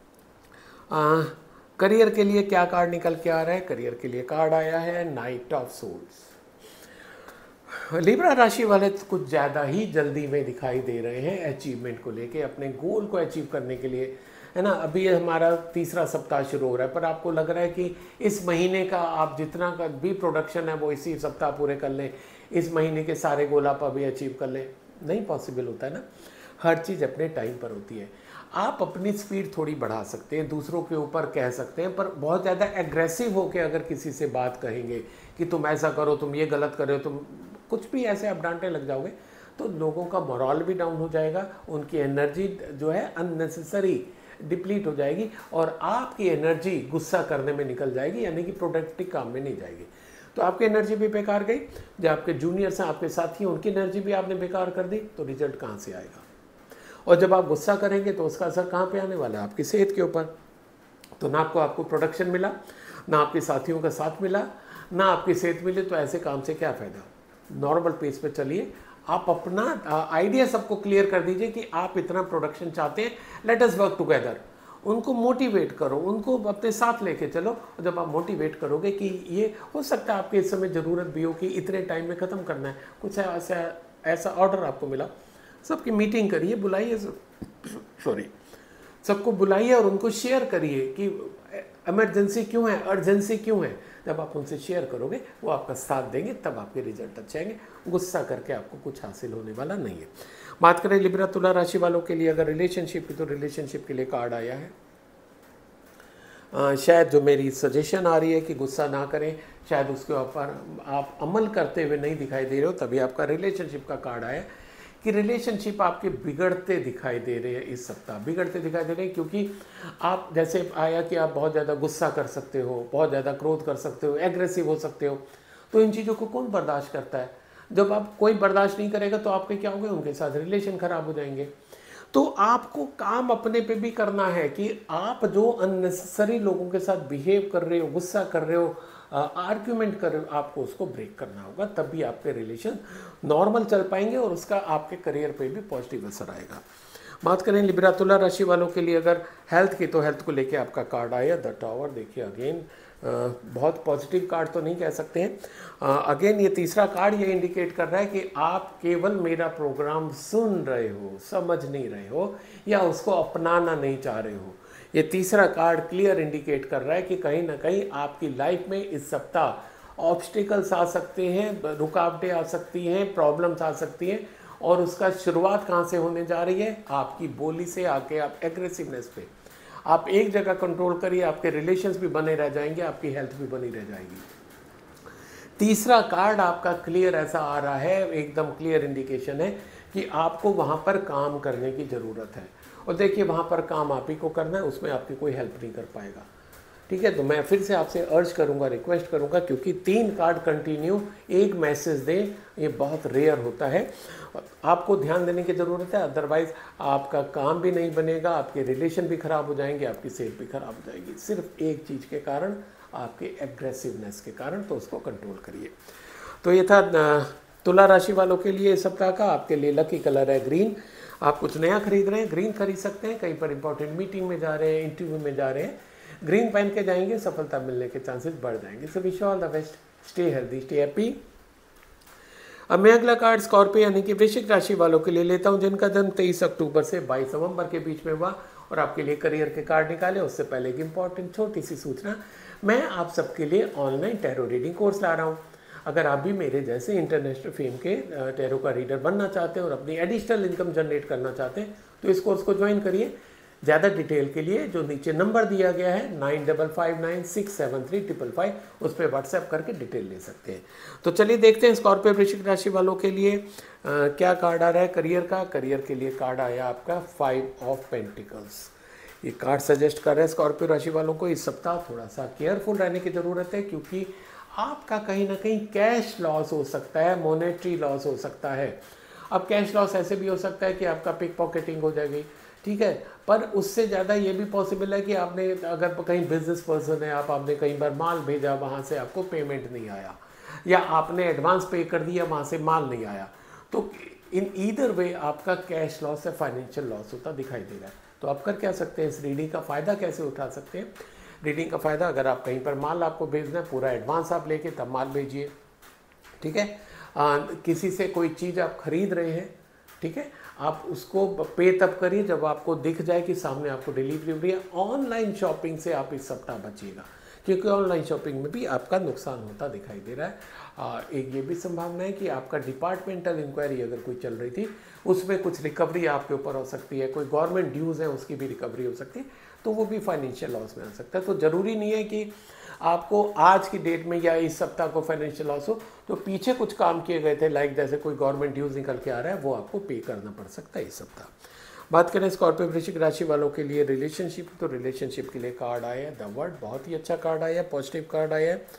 करियर के लिए क्या कार्ड निकल के आ रहा है। करियर के लिए कार्ड आया है नाइट ऑफ सोल्स। लिब्रा राशि वाले कुछ ज़्यादा ही जल्दी में दिखाई दे रहे हैं अचीवमेंट को लेके, अपने गोल को अचीव करने के लिए, है ना। अभी हमारा तीसरा सप्ताह शुरू हो रहा है, पर आपको लग रहा है कि इस महीने का आप जितना का भी प्रोडक्शन है वो इसी सप्ताह पूरे कर लें, इस महीने के सारे गोल आप अभी अचीव कर लें। नहीं पॉसिबल होता है ना, हर चीज़ अपने टाइम पर होती है। आप अपनी स्पीड थोड़ी बढ़ा सकते हैं, दूसरों के ऊपर कह सकते हैं, पर बहुत ज़्यादा एग्रेसिव होकर अगर किसी से बात कहेंगे कि तुम ऐसा करो, तुम ये गलत कर रहे हो, तुम कुछ भी ऐसे आप डांटने लग जाओगे, तो लोगों का मोरल भी डाउन हो जाएगा, उनकी एनर्जी जो है अननेसेसरी डिप्लीट हो जाएगी, और आपकी एनर्जी गुस्सा करने में निकल जाएगी, यानी कि प्रोडक्टिव काम में नहीं जाएगी। तो आपकी एनर्जी भी बेकार गई। जो आपके जूनियर्स हैं, आपके साथी हैं, उनकी एनर्जी भी आपने बेकार कर दी, तो रिजल्ट कहाँ से आएगा। और जब आप गुस्सा करेंगे तो उसका असर कहाँ पे आने वाला है, आपकी सेहत के ऊपर। तो ना आपको प्रोडक्शन मिला, ना आपके साथियों का साथ मिला, ना आपकी सेहत मिली, तो ऐसे काम से क्या फ़ायदा। नॉर्मल पेस पे चलिए, आप अपना आइडिया सबको क्लियर कर दीजिए कि आप इतना प्रोडक्शन चाहते हैं, लेट अस वर्क टुगेदर। उनको मोटिवेट करो, उनको अपने साथ लेके चलो। और जब आप मोटिवेट करोगे कि ये हो सकता है आपके इस समय ज़रूरत भी हो कि इतने टाइम में ख़त्म करना है, कुछ ऐसा ऑर्डर आपको मिला, सबकी मीटिंग करिए, बुलाइए, सबको बुलाइए और उनको शेयर करिए कि इमरजेंसी क्यों है, अर्जेंसी क्यों है। जब आप उनसे शेयर करोगे, वो आपका साथ देंगे, तब आपके रिजल्ट अच्छे आएंगे। गुस्सा करके आपको कुछ हासिल होने वाला नहीं है। बात करें लिब्रा तुला राशि वालों के लिए अगर रिलेशनशिप की, तो रिलेशनशिप के लिए कार्ड आया है। शायद जो मेरी सजेशन आ रही है कि गुस्सा ना करें, शायद उसके ऊपर आप अमल करते हुए नहीं दिखाई दे रहे हो, तभी आपका रिलेशनशिप का कार्ड आया कि रिलेशनशिप आपके बिगड़ते दिखाई दे रहे हैं इस सप्ताह, बिगड़ते दिखाई दे रहे हैं। क्योंकि आप जैसे आया कि आप बहुत ज़्यादा गुस्सा कर सकते हो, बहुत ज़्यादा क्रोध कर सकते हो, एग्रेसिव हो सकते हो। तो इन चीज़ों को कौन बर्दाश्त करता है। जब आप कोई बर्दाश्त नहीं करेगा तो आपके क्या होंगे, उनके साथ रिलेशन खराब हो जाएंगे। तो आपको काम अपने पे भी करना है कि आप जो अननेसेसरी लोगों के साथ बिहेव कर रहे हो, गुस्सा कर रहे हो, आर्ग्यूमेंट कर रहे हो, आपको उसको ब्रेक करना होगा, तभी आपके रिलेशन नॉर्मल चल पाएंगे और उसका आपके करियर पे भी पॉजिटिव असर आएगा। बात करें लिब्रा तुला राशि वालों के लिए अगर हेल्थ की, तो हेल्थ को लेके आपका कार्ड आया द टावर। देखिए अगेन बहुत पॉजिटिव कार्ड तो नहीं कह सकते हैं। अगेन ये तीसरा कार्ड ये इंडिकेट कर रहा है कि आप केवल मेरा प्रोग्राम सुन रहे हो, समझ नहीं रहे हो, या उसको अपनाना नहीं चाह रहे हो। ये तीसरा कार्ड क्लियर इंडिकेट कर रहा है कि कहीं ना कहीं आपकी लाइफ में इस सप्ताह ऑब्स्टिकल्स आ सकते हैं, रुकावटें आ सकती हैं, प्रॉब्लम्स आ सकती हैं। और उसका शुरुआत कहाँ से होने जा रही है, आपकी बोली से आके आप एग्रेसिवनेस पे। आप एक जगह कंट्रोल करिए, आपके रिलेशंस भी बने रह जाएंगे, आपकी हेल्थ भी बनी रह जाएगी। तीसरा कार्ड आपका क्लियर ऐसा आ रहा है, एकदम क्लियर इंडिकेशन है कि आपको वहाँ पर काम करने की ज़रूरत है। और देखिए वहाँ पर काम आप ही को करना है, उसमें आपकी कोई हेल्प नहीं कर पाएगा। ठीक है, तो मैं फिर से आपसे अर्ज करूंगा, रिक्वेस्ट करूंगा, क्योंकि 3 कार्ड कंटिन्यू एक मैसेज दें, ये बहुत रेयर होता है। आपको ध्यान देने की ज़रूरत है, अदरवाइज़ आपका काम भी नहीं बनेगा, आपके रिलेशन भी ख़राब हो जाएंगे, आपकी सेहत भी ख़राब हो जाएगी, सिर्फ एक चीज़ के कारण, आपके एग्रेसिवनेस के कारण। तो उसको कंट्रोल करिए। तो ये था तुला राशि वालों के लिए इस सप्ताह का। आपके लिए लकी कलर है ग्रीन। आप कुछ नया खरीद रहे हैं, ग्रीन खरीद सकते हैं। कहीं पर इंपॉर्टेंट मीटिंग में जा रहे हैं, इंटरव्यू में जा रहे हैं, ग्रीन पहन के जाएंगे, सफलता मिलने के चांसेस बढ़ जाएंगे। So wish all the best, stay healthy, stay happy. अब मैं अगला कार्ड स्कॉर्पियो यानी कि वृश्चिक राशि वालों के लिए लेता हूं, जिनका जन्म 23 अक्टूबर से 22 नवंबर के बीच में हुआ। और आपके लिए करियर के कार्ड निकाले। उससे पहले एक इंपॉर्टेंट छोटी सी सूचना, मैं आप सबके लिए ऑनलाइन टैरो रीडिंग कोर्स ला रहा हूँ। अगर आप भी मेरे जैसे इंटरनेशनल फेम के टैरो का रीडर बनना चाहते हैं और अपनी एडिशनल इनकम जनरेट करना चाहते हैं, तो इस कोर्स को ज्वाइन करिए। ज़्यादा डिटेल के लिए जो नीचे नंबर दिया गया है 9559673555, उस पर व्हाट्सएप करके डिटेल ले सकते हैं। तो चलिए देखते हैं स्कॉर्पियो वृश्चिक राशि वालों के लिए क्या कार्ड आ रहा है करियर का। करियर के लिए कार्ड आया आपका 5 ऑफ पेंटिकल्स। ये कार्ड सजेस्ट कर रहे हैं स्कॉर्पियो राशि वालों को इस सप्ताह थोड़ा सा केयरफुल रहने की ज़रूरत है, क्योंकि आपका कहीं ना कहीं कैश लॉस हो सकता है, मोनेटरी लॉस हो सकता है। अब कैश लॉस ऐसे भी हो सकता है कि आपका पिक पॉकेटिंग हो जाएगी, ठीक है, पर उससे ज़्यादा ये भी पॉसिबल है कि आपने अगर कहीं बिजनेस पर्सन है, आपने कई बार माल भेजा, वहाँ से आपको पेमेंट नहीं आया, या आपने एडवांस पे कर दिया, वहाँ से माल नहीं आया, तो इन ईदर वे आपका कैश लॉस या फाइनेंशियल लॉस होता दिखाई दे रहा है। तो आप कर क्या सकते हैं, इस रीडिंग का फ़ायदा कैसे उठा सकते हैं। रीडिंग का फ़ायदा, अगर आप कहीं पर माल आपको भेजना है, पूरा एडवांस आप लेके तब माल भेजिए, ठीक है। किसी से कोई चीज़ आप खरीद रहे हैं, ठीक है, आप उसको पे तब करिए जब आपको दिख जाए कि सामने आपको डिलीवरी हो रही है। ऑनलाइन शॉपिंग से आप इस सप्ताह बचिएगा, क्योंकि ऑनलाइन शॉपिंग में भी आपका नुकसान होता दिखाई दे रहा है। एक ये भी संभावना है कि आपका डिपार्टमेंटल इंक्वायरी अगर कोई चल रही थी, उसमें कुछ रिकवरी आपके ऊपर हो सकती है, कोई गवर्नमेंट ड्यूज़ है उसकी भी रिकवरी हो सकती है, तो वो भी फाइनेंशियल लॉस में आ सकता है। तो ज़रूरी नहीं है कि आपको आज की डेट में या इस सप्ताह को फाइनेंशियल लॉस हो, तो पीछे कुछ काम किए गए थे, लाइक जैसे कोई गवर्नमेंट ड्यूज़ निकल के आ रहा है, वो आपको पे करना पड़ सकता है इस सप्ताह। बात करें स्कॉर्पियो वृश्चिक राशि वालों के लिए रिलेशनशिप, तो रिलेशनशिप के लिए कार्ड आया है द वर्ल्ड। बहुत ही अच्छा कार्ड आया है, पॉजिटिव कार्ड आया है।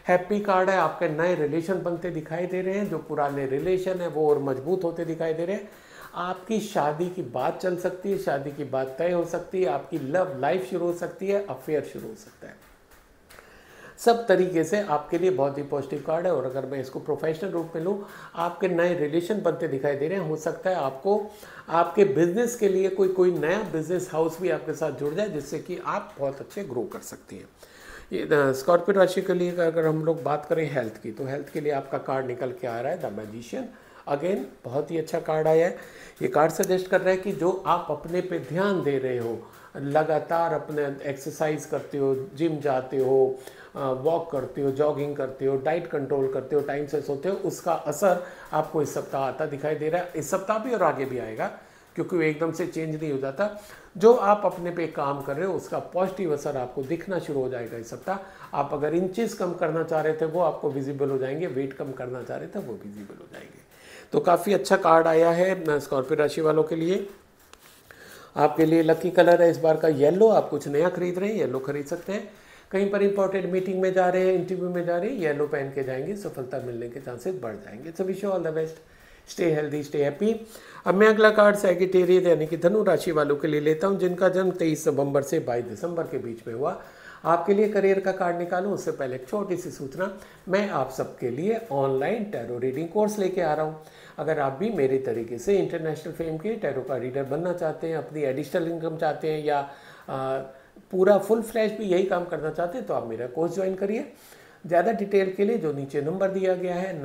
हैप्पी कार्ड है, आपके नए रिलेशन बनते दिखाई दे रहे हैं, जो पुराने रिलेशन है वो और मजबूत होते दिखाई दे रहे हैं। आपकी शादी की बात चल सकती है, शादी की बात तय हो सकती है, आपकी लव लाइफ शुरू हो सकती है, अफेयर शुरू हो सकता है। सब तरीके से आपके लिए बहुत ही पॉजिटिव कार्ड है। और अगर मैं इसको प्रोफेशनल रूप में लूँ, आपके नए रिलेशन बनते दिखाई दे रहे हैं। हो सकता है आपको आपके बिजनेस के लिए कोई नया बिजनेस हाउस भी आपके साथ जुड़ जाए, जिससे कि आप बहुत अच्छे ग्रो कर सकती हैं। ये स्कॉर्पियो राशि के लिए अगर हम लोग बात करें हेल्थ की, तो हेल्थ के लिए आपका कार्ड निकल के आ रहा है द मैजिशियन। अगेन बहुत ही अच्छा कार्ड आया है। ये कार्ड सजेस्ट कर रहा है कि जो आप अपने पे ध्यान दे रहे हो, लगातार अपने एक्सरसाइज करते हो, जिम जाते हो, वॉक करते हो, जॉगिंग करते हो, डाइट कंट्रोल करते हो, टाइम से सोते हो, उसका असर आपको इस सप्ताह आता दिखाई दे रहा है। इस सप्ताह भी और आगे भी आएगा, क्योंकि वो एकदम से चेंज नहीं हो जाता। जो आप अपने पे काम कर रहे हो उसका पॉजिटिव असर आपको दिखना शुरू हो जाएगा इस सप्ताह। आप अगर इंचेस कम करना चाह रहे थे वो आपको विजिबल हो जाएंगे, वेट कम करना चाह रहे थे वो विजिबल हो जाएंगे। तो काफ़ी अच्छा कार्ड आया है स्कॉर्पियो राशि वालों के लिए। आपके लिए लकी कलर है इस बार का येलो। आप कुछ नया खरीद रहे हैं, येलो खरीद सकते हैं। कहीं पर इंपॉर्टेंट मीटिंग में जा रहे हैं, इंटरव्यू में जा रहे हैं, येलो पहन के जाएंगे, सफलता मिलने के चांसेस बढ़ जाएंगे। So wish you all the best, stay healthy, stay happy. अब मैं अगला कार्ड सैगिटेरियस यानी कि धनु राशि वालों के लिए लेता हूं, जिनका जन्म 23 नवंबर से 22 दिसंबर के बीच में हुआ। आपके लिए करियर का कार्ड निकालूं उससे पहले एक छोटी सी सूचना, मैं आप सबके लिए ऑनलाइन टैरो रीडिंग कोर्स लेके आ रहा हूं। अगर आप भी मेरे तरीके से इंटरनेशनल फेम के टैरो का रीडर बनना चाहते हैं, अपनी एडिशनल इनकम चाहते हैं, या पूरा फुल फ्लैश भी यही काम करना चाहते हैं, तो आप मेरा कोर्स ज्वाइन करिए। ज़्यादा डिटेल के लिए जो नीचे नंबर दिया गया है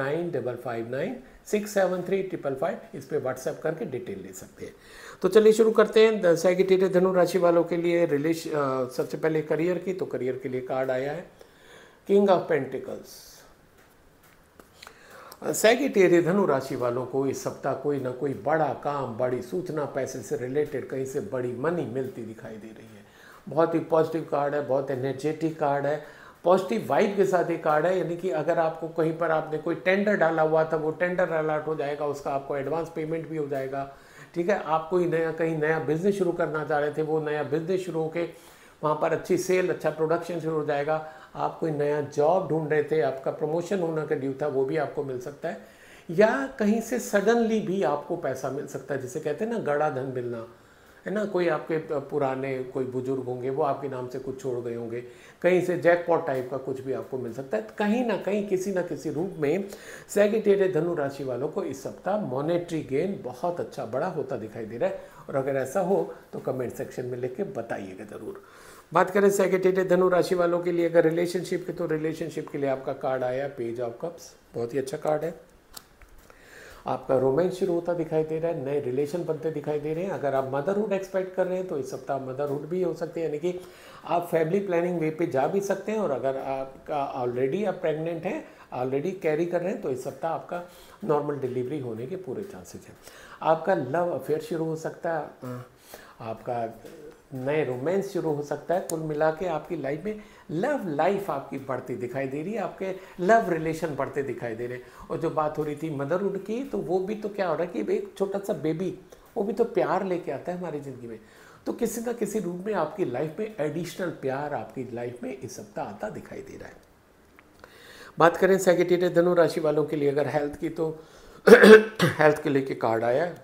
9559673555, इस पर व्हाट्सएप करके डिटेल ले सकते हैं। तो चलिए शुरू करते हैं। सैगिटेरियस धनु राशि वालों के लिए सबसे पहले करियर की, तो करियर के लिए कार्ड आया है किंग ऑफ पेंटिकल्स। सैगिटेरियस धनु राशि वालों को इस सप्ताह कोई ना कोई बड़ा काम, बड़ी सूचना, पैसे से रिलेटेड कहीं से बड़ी मनी मिलती दिखाई दे रही है। बहुत ही पॉजिटिव कार्ड है, बहुत एनर्जेटिक कार्ड है, पॉजिटिव वाइब के साथ ये कार्ड है। यानी कि अगर आपको कहीं पर आपने कोई टेंडर डाला हुआ था, वो टेंडर अलर्ट हो जाएगा, उसका आपको एडवांस पेमेंट भी हो जाएगा। ठीक है, आप कोई कहीं नया बिजनेस शुरू करना चाह रहे थे, वो नया बिजनेस शुरू होकर वहाँ पर अच्छी सेल, अच्छा प्रोडक्शन शुरू हो जाएगा। आप कोई नया जॉब ढूंढ रहे थे, आपका प्रमोशन होना का ड्यू था, वो भी आपको मिल सकता है। या कहीं से सडनली भी आपको पैसा मिल सकता है, जिसे कहते हैं ना गड़ा धन मिलना, है ना। कोई आपके पुराने कोई बुजुर्ग होंगे, वो आपके नाम से कुछ छोड़ गए होंगे, कहीं से जैकपॉट टाइप का कुछ भी आपको मिल सकता है। कहीं ना कहीं किसी ना किसी रूप में सैगिटेरियस धनु राशि वालों को इस सप्ताह मॉनेटरी गेन बहुत अच्छा बड़ा होता दिखाई दे रहा है। और अगर ऐसा हो तो कमेंट सेक्शन में लिख के बताइएगा ज़रूर। बात करें सैगिटेरियस धनु राशि वालों के लिए अगर रिलेशनशिप की, तो रिलेशनशिप के लिए आपका कार्ड आया पेज ऑफ कप्स, बहुत ही अच्छा कार्ड है। आपका रोमांस शुरू होता दिखाई दे रहा है, नए रिलेशन बनते दिखाई दे रहे हैं। अगर आप मदरहुड एक्सपेक्ट कर रहे हैं तो इस सप्ताह मदरहुड भी हो सकते हैं, यानी कि आप फैमिली प्लानिंग वे पे जा भी सकते हैं। और अगर आपका ऑलरेडी आप प्रेग्नेंट हैं, ऑलरेडी कैरी कर रहे हैं, तो इस सप्ताह आपका नॉर्मल डिलीवरी होने के पूरे चांसेस हैं। आपका लव अफेयर शुरू हो सकता है, आपका नए रोमांस शुरू हो सकता है। कुल मिला के आपकी लाइफ में लव लाइफ आपकी बढ़ती दिखाई दे रही है, आपके लव रिलेशन बढ़ते दिखाई दे रहे हैं। और जो बात हो रही थी मदरहुड की, तो वो भी तो क्या हो रहा है कि एक छोटा सा बेबी, वो भी तो प्यार लेके आता है हमारी ज़िंदगी में। तो किसी ना किसी रूप में आपकी लाइफ में एडिशनल प्यार आपकी लाइफ में इस सप्ताह आता दिखाई दे रहा है। बात करें सैगिटेरियस धनु राशि वालों के लिए अगर हेल्थ की, तो हेल्थ के लिए कार्ड आया है,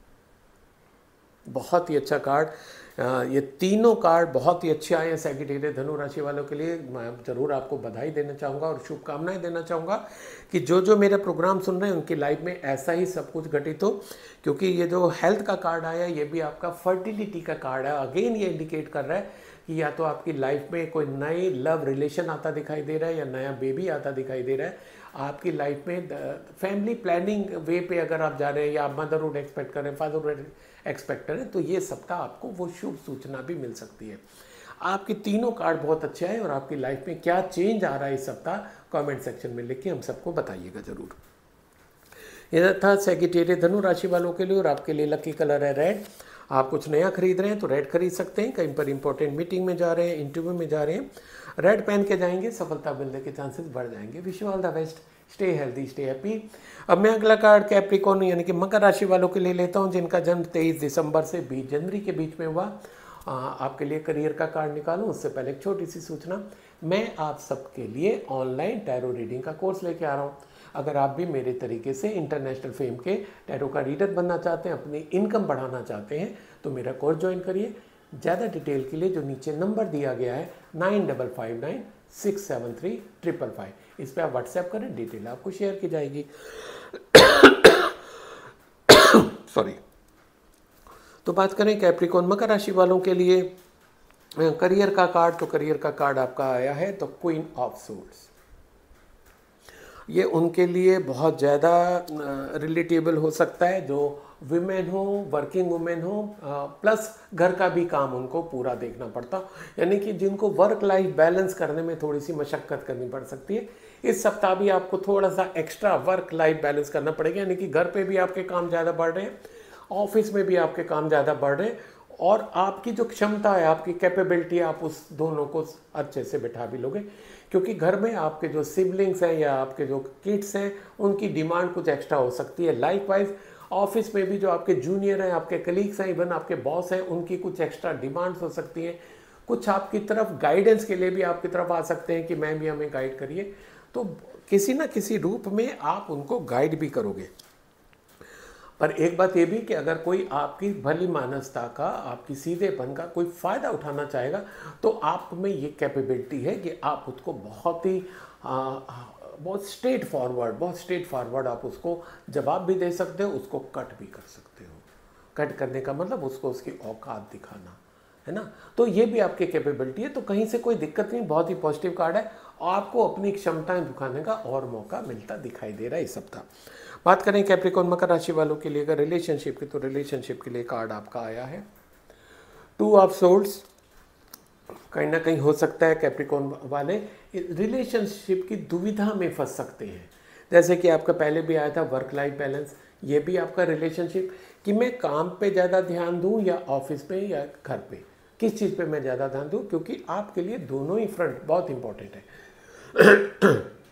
बहुत ही अच्छा कार्ड। ये तीनों कार्ड बहुत ही अच्छे आए हैं सैगिटेरियस धनु राशि वालों के लिए। मैं ज़रूर आपको बधाई देना चाहूँगा और शुभकामनाएं देना चाहूँगा कि जो मेरा प्रोग्राम सुन रहे हैं उनकी लाइफ में ऐसा ही सब कुछ घटित हो। क्योंकि ये जो हेल्थ का कार्ड आया है, ये भी आपका फर्टिलिटी का कार्ड है। अगेन ये इंडिकेट कर रहा है कि या तो आपकी लाइफ में कोई नई लव रिलेशन आता दिखाई दे रहा है, या नया बेबी आता दिखाई दे रहा है। आपकी लाइफ में फैमिली प्लानिंग वे पे अगर आप जा रहे हैं, या आप मदरहुड एक्सपेक्ट कर रहे हैं, फादरहुड एक्सपेक्ट करें, तो ये सप्ताह आपको वो शुभ सूचना भी मिल सकती है। आपके तीनों कार्ड बहुत अच्छे हैं। और आपकी लाइफ में क्या चेंज आ रहा है इस सप्ताह, कमेंट सेक्शन में लिख के हम सबको बताइएगा ज़रूर। यह था सैगिटेरियस धनु राशि वालों के लिए। और आपके लिए लकी कलर है रेड। आप कुछ नया खरीद रहे हैं तो रेड खरीद सकते हैं। कहीं पर इंपॉर्टेंट मीटिंग में जा रहे हैं, इंटरव्यू में जा रहे हैं, रेड पहन के जाएंगे, सफलता मिलने के चांसेस बढ़ जाएंगे। Wish you all the best, stay healthy, stay happy. अब मैं अगला कार्ड कैप्रिकॉर्न यानी कि मकर राशि वालों के लिए लेता हूं, जिनका जन्म 23 दिसंबर से 20 जनवरी के बीच में हुआ। आपके लिए करियर का कार्ड निकालूं उससे पहले एक छोटी सी सूचना, मैं आप सबके लिए ऑनलाइन टैरो रीडिंग का कोर्स लेके आ रहा हूँ। अगर आप भी मेरे तरीके से इंटरनेशनल फेम के टैरो का रीडर बनना चाहते हैं, अपनी इनकम बढ़ाना चाहते हैं, तो मेरा कोर्स ज्वाइन करिए। ज़्यादा डिटेल के लिए जो नीचे नंबर दिया गया है 9559673555, इस पर आप व्हाट्सएप करें, डिटेल आपको शेयर की जाएगी। सॉरी। तो बात करें कैप्रिकॉर्न मकर राशि वालों के लिए करियर का कार्ड, तो करियर का कार्ड आपका आया है तो क्वीन ऑफ सोर्ड्स। ये उनके लिए बहुत ज़्यादा रिलेटेबल हो सकता है, जो विमेन हो, वर्किंग वुमेन हो, प्लस घर का भी काम उनको पूरा देखना पड़ता, यानी कि जिनको वर्क लाइफ बैलेंस करने में थोड़ी सी मशक्क़त करनी पड़ सकती है। इस सप्ताह भी आपको थोड़ा सा एक्स्ट्रा वर्क लाइफ बैलेंस करना पड़ेगा, यानी कि घर पे भी आपके काम ज़्यादा बढ़ रहे हैं, ऑफिस में भी आपके काम ज़्यादा बढ़ रहे हैं, और आपकी जो क्षमता है, आपकी कैपेबिलिटी, आप उस दोनों को अच्छे से बिठा भी लोगे, क्योंकि घर में आपके जो सिबलिंग्स हैं या आपके जो किड्स हैं उनकी डिमांड कुछ एक्स्ट्रा हो सकती है। लाइकवाइज ऑफिस में भी जो आपके जूनियर हैं, आपके कलीग्स हैं, इवन आपके बॉस हैं, उनकी कुछ एक्स्ट्रा डिमांड्स हो सकती हैं। कुछ आपकी तरफ गाइडेंस के लिए भी आपकी तरफ आ सकते हैं कि मैम भी हमें गाइड करिए, तो किसी ना किसी रूप में आप उनको गाइड भी करोगे। पर एक बात ये भी कि अगर कोई आपकी भली मानसता का, आपकी सीधेपन का कोई फ़ायदा उठाना चाहेगा, तो आप में ये कैपेबिलिटी है कि आप उसको बहुत ही बहुत स्ट्रेट फॉरवर्ड आप उसको जवाब भी दे सकते हो, उसको कट भी कर सकते हो। कट करने का मतलब उसको उसकी औकात दिखाना है ना, तो ये भी आपकी कैपेबिलिटी है, तो कहीं से कोई दिक्कत नहीं, बहुत ही पॉजिटिव कार्ड है। आपको अपनी क्षमताएं दिखाने का और मौका मिलता दिखाई दे रहा है इस सप्ताह। बात करें कैप्रिकॉर्न मकर राशि वालों के लिए अगर रिलेशनशिप की, तो रिलेशनशिप के लिए कार्ड आपका आया है 2 ऑफ सोर्ड्स। कहीं ना कहीं हो सकता है कैप्रिकॉर्न वाले रिलेशनशिप की दुविधा में फंस सकते हैं, जैसे कि आपका पहले भी आया था वर्क लाइफ बैलेंस, ये भी आपका रिलेशनशिप कि मैं काम पे ज़्यादा ध्यान दूं या ऑफिस पे या घर पे, किस चीज़ पे मैं ज़्यादा ध्यान दूं, क्योंकि आपके लिए दोनों ही फ्रंट बहुत इंपॉर्टेंट है।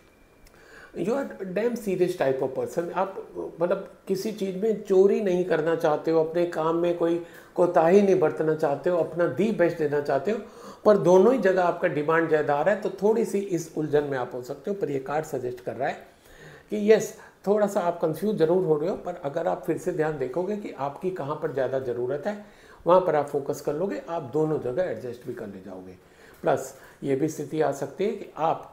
You are damn serious type of person. आप मतलब किसी चीज़ में चोरी नहीं करना चाहते हो, अपने काम में कोई कोताही नहीं बरतना चाहते हो, अपना दी बेस्ट देना चाहते हो, पर दोनों ही जगह आपका डिमांड ज़्यादा आ रहा है, तो थोड़ी सी इस उलझन में आप हो सकते हो। पर ये कार्ड सजेस्ट कर रहा है कि यस, थोड़ा सा आप कंफ्यूज जरूर हो रहे हो, पर अगर आप फिर से ध्यान देखोगे कि आपकी कहाँ पर ज़्यादा ज़रूरत है, वहाँ पर आप फोकस कर लोगे, आप दोनों जगह एडजस्ट भी कर ले जाओगे। प्लस ये भी स्थिति आ सकती है कि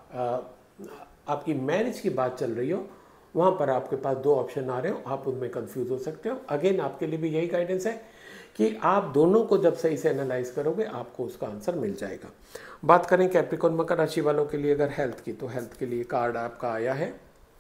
आपकी मैरिज की बात चल रही हो, वहाँ पर आपके पास 2 ऑप्शन आ रहे हो, आप उनमें कंफ्यूज हो सकते हो। अगेन आपके लिए भी यही गाइडेंस है कि आप दोनों को जब सही से एनालाइज करोगे, आपको उसका आंसर मिल जाएगा। बात करें कैप्रिकॉर्न मकर राशि वालों के लिए अगर हेल्थ की, तो हेल्थ के लिए कार्ड आपका आया है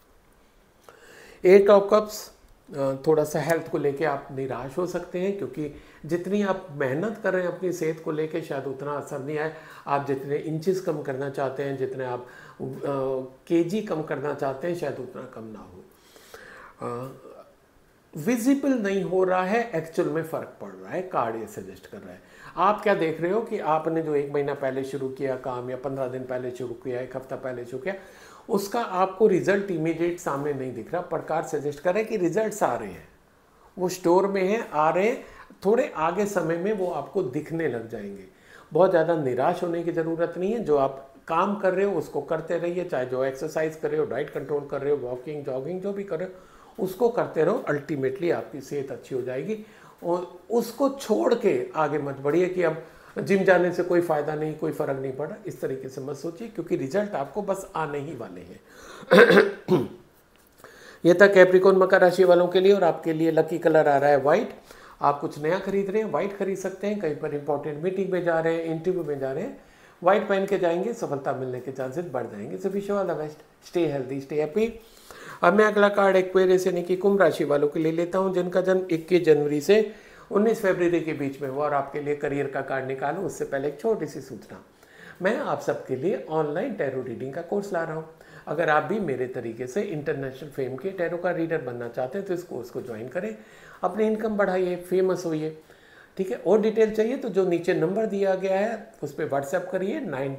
8 ऑफ कप्स। थोड़ा सा हेल्थ को लेके आप निराश हो सकते हैं, क्योंकि जितनी आप मेहनत कर रहे हैं अपनी सेहत को लेके, शायद उतना असर नहीं आए। आप जितने इंचेस कम करना चाहते हैं, जितने आप केजी कम करना चाहते हैं, शायद उतना कम ना हो। विजिबल नहीं हो रहा है, एक्चुअल में फ़र्क पड़ रहा है, कार्ड ये सजेस्ट कर रहा है। आप क्या देख रहे हो कि आपने जो 1 महीना पहले शुरू किया काम, या 15 दिन पहले शुरू किया, 1 हफ्ता पहले शुरू किया, उसका आपको रिजल्ट इमीडिएट सामने नहीं दिख रहा, पर कार्ड सजेस्ट कर रहा है कि रिजल्ट्स आ रहे हैं, वो स्टोर में हैं, आ रहे हैं, थोड़े आगे समय में वो आपको दिखने लग जाएंगे। बहुत ज़्यादा निराश होने की ज़रूरत नहीं है, जो आप काम कर रहे हो उसको करते रहिए, चाहे जो एक्सरसाइज कर रहे हो, डाइट कंट्रोल कर रहे हो, वॉकिंग जॉगिंग जो भी कर रहे हो उसको करते रहो, अल्टीमेटली आपकी सेहत अच्छी हो जाएगी। और उसको छोड़ के आगे मत बढ़िए कि अब जिम जाने से कोई फ़ायदा नहीं, कोई फ़र्क नहीं पड़ा, इस तरीके से मत सोचिए, क्योंकि रिजल्ट आपको बस आने ही वाले हैं। ये था कैप्रिकॉर्न मकर राशि वालों के लिए। और आपके लिए लकी कलर आ रहा है वाइट। आप कुछ नया खरीद रहे हैं, वाइट खरीद सकते हैं, कहीं पर इंपॉर्टेंट मीटिंग में जा रहे हैं, इंटरव्यू में जा रहे हैं, वाइट पहन के जाएंगे, सफलता मिलने के चांसेस बढ़ जाएंगे। So wish you all the best, stay healthy, stay happy. अब मैं अगला कार्ड एक्वेरियस यानी कि कुंभ राशि वालों के लिए लेता हूं, जिनका जन्म 21 जनवरी से 19 फरवरी के बीच में हुआ। और आपके लिए करियर का कार्ड निकालूं उससे पहले एक छोटी सी सूचना, मैं आप सबके लिए ऑनलाइन टैरो रीडिंग का कोर्स ला रहा हूँ। अगर आप भी मेरे तरीके से इंटरनेशनल फेम के टैरो का रीडर बनना चाहते हैं, तो इस कोर्स को ज्वाइन करें, अपनी इनकम बढ़ाइए, फेमस होइए, ठीक है। और डिटेल चाहिए तो जो नीचे नंबर दिया गया है उस पर व्हाट्सएप करिए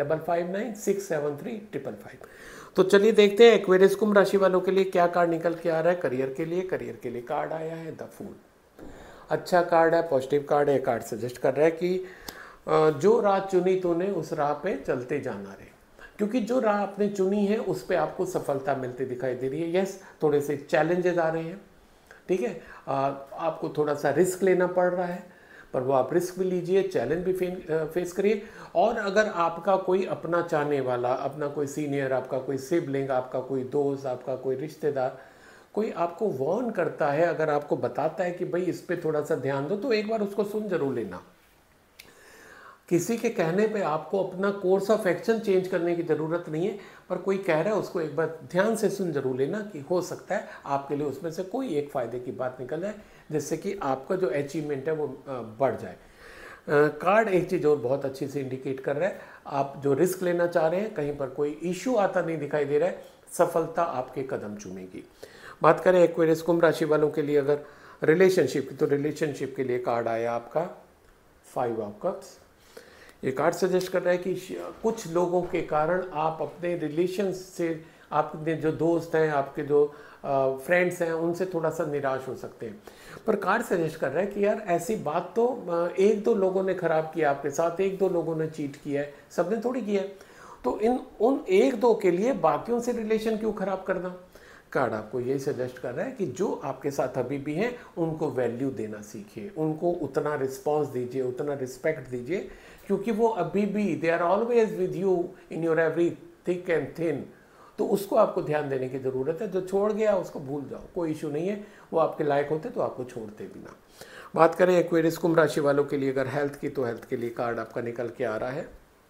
9559673555। तो चलिए देखते हैं एक्वेरियस कुंभ राशि वालों के लिए क्या कार्ड निकल के आ रहा है। करियर के लिए कार्ड आया है द फूल। अच्छा कार्ड है, पॉजिटिव कार्ड है। कार्ड सजेस्ट कर रहा है कि जो राह चुनी तूने उस राह पे चलते जाना रे। क्योंकि जो राह आपने चुनी है उस पर आपको सफलता मिलती दिखाई दे रही है। यस, थोड़े से चैलेंजेस आ रहे हैं, ठीक है, आपको थोड़ा सा रिस्क लेना पड़ रहा है, पर वो आप रिस्क भी लीजिए, चैलेंज भी फेस करिए। और अगर आपका कोई अपना चाहने वाला, अपना कोई सीनियर, आपका कोई सिबलिंग, आपका कोई दोस्त, आपका कोई रिश्तेदार, कोई आपको वार्न करता है, अगर आपको बताता है कि भाई इस पे थोड़ा सा ध्यान दो, तो एक बार उसको सुन जरूर लेना। किसी के कहने पे आपको अपना कोर्स ऑफ एक्शन चेंज करने की ज़रूरत नहीं है, पर कोई कह रहा है उसको एक बार ध्यान से सुन जरूर लेना कि हो सकता है आपके लिए उसमें से कोई एक फ़ायदे की बात निकल जाए, जिससे कि आपका जो अचीवमेंट है वो बढ़ जाए। कार्ड एक चीज़ और बहुत अच्छी से इंडिकेट कर रहा है, आप जो रिस्क लेना चाह रहे हैं, कहीं पर कोई इशू आता नहीं दिखाई दे रहा है, सफलता आपके कदम चूमेगी। बात करें एक्वेरियस कुंभ राशि वालों के लिए अगर रिलेशनशिप की, तो रिलेशनशिप के लिए कार्ड आया आपका 5 ऑफ कप्स। ये कार्ड सजेस्ट कर रहा है कि कुछ लोगों के कारण आप अपने रिलेशन से, आपके जो दोस्त हैं, आपके जो फ्रेंड्स हैं, उनसे थोड़ा सा निराश हो सकते हैं। पर कार्ड सजेस्ट कर रहा है कि यार ऐसी बात तो एक दो लोगों ने ख़राब किया आपके साथ, एक दो लोगों ने चीट किया है, सबने थोड़ी किया है, तो उन एक दो के लिए बाकियों से रिलेशन क्यों ख़राब करना। कार्ड आपको यही सजेस्ट कर रहा है कि जो आपके साथ अभी भी हैं उनको वैल्यू देना सीखिए, उनको उतना रिस्पॉन्स दीजिए, उतना रिस्पेक्ट दीजिए, क्योंकि वो अभी भी they are always with you in your every thick and thin. तो उसको आपको ध्यान देने की ज़रूरत है। जो छोड़ गया उसको भूल जाओ, कोई इशू नहीं है, वो आपके लायक होते तो आपको छोड़ते भी ना। बात करें एक्वेरियस कुंभ राशि वालों के लिए अगर हेल्थ की, तो हेल्थ के लिए कार्ड आपका निकल के आ रहा है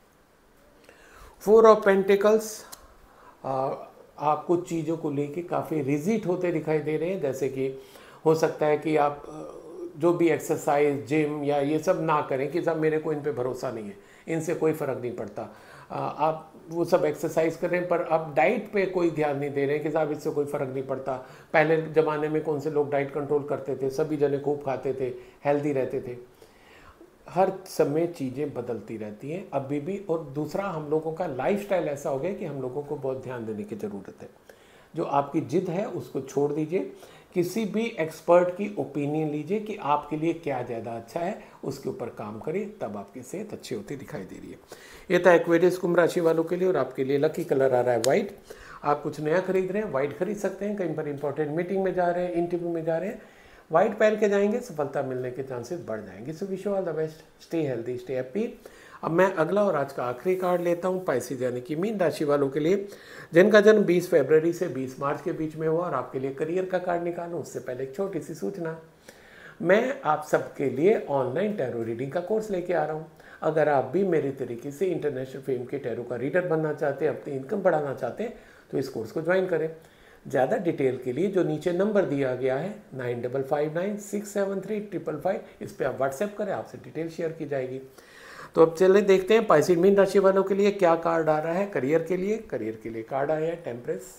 4 ऑफ पेंटिकल्स। आप कुछ चीज़ों को लेके काफ़ी रिजिट होते दिखाई दे रहे हैं, जैसे कि हो सकता है कि आप जो भी एक्सरसाइज, जिम या ये सब ना करें कि साहब मेरे को इन पे भरोसा नहीं है, इनसे कोई फ़र्क नहीं पड़ता। आप वो सब एक्सरसाइज कर रहे हैं, पर आप डाइट पे कोई ध्यान नहीं दे रहे हैं कि साहब इससे कोई फ़र्क नहीं पड़ता। पहले ज़माने में कौन से लोग डाइट कंट्रोल करते थे, सभी जने खूब खाते थे, हेल्दी रहते थे। हर समय चीज़ें बदलती रहती हैं अभी भी। और दूसरा, हम लोगों का लाइफस्टाइल ऐसा हो गया कि हम लोगों को बहुत ध्यान देने की ज़रूरत है। जो आपकी जिद है उसको छोड़ दीजिए, किसी भी एक्सपर्ट की ओपिनियन लीजिए कि आपके लिए क्या ज़्यादा अच्छा है, उसके ऊपर काम करिए, तब आपकी सेहत अच्छी होती दिखाई दे रही है। ये था एक्वेरियस कुंभ राशि वालों के लिए। और आपके लिए लकी कलर आ रहा है वाइट। आप कुछ नया खरीद रहे हैं, वाइट खरीद सकते हैं। कहीं पर इंपॉर्टेंट मीटिंग में जा रहे हैं, इंटरव्यू में जा रहे हैं, वाइट पहन के जाएंगे, सफलता मिलने के चांसेस बढ़ जाएंगे। So wish you all the best, stay healthy, stay happy. अब मैं अगला और आज का आखिरी कार्ड लेता हूँ पाइसेस यानी कि मीन राशि वालों के लिए, जिनका जन्म 20 फरवरी से 20 मार्च के बीच में हुआ। और आपके लिए करियर का कार्ड निकालूं उससे पहले एक छोटी सी सूचना, मैं आप सबके लिए ऑनलाइन टैरो रीडिंग का कोर्स लेके आ रहा हूँ। अगर आप भी मेरे तरीके से इंटरनेशनल फेम के टैरो का रीडर बनना चाहते हैं, अपनी इनकम बढ़ाना चाहते हैं, तो इस कोर्स को ज्वाइन करें। ज़्यादा डिटेल के लिए जो नीचे नंबर दिया गया है 9559673555, इस पर आप व्हाट्सएप करें, आपसे डिटेल शेयर की जाएगी। तो अब चले देखते हैं पाइसेस मीन राशि वालों के लिए क्या कार्ड आ रहा है करियर के लिए। करियर के लिए कार्ड आया है टेम्परेस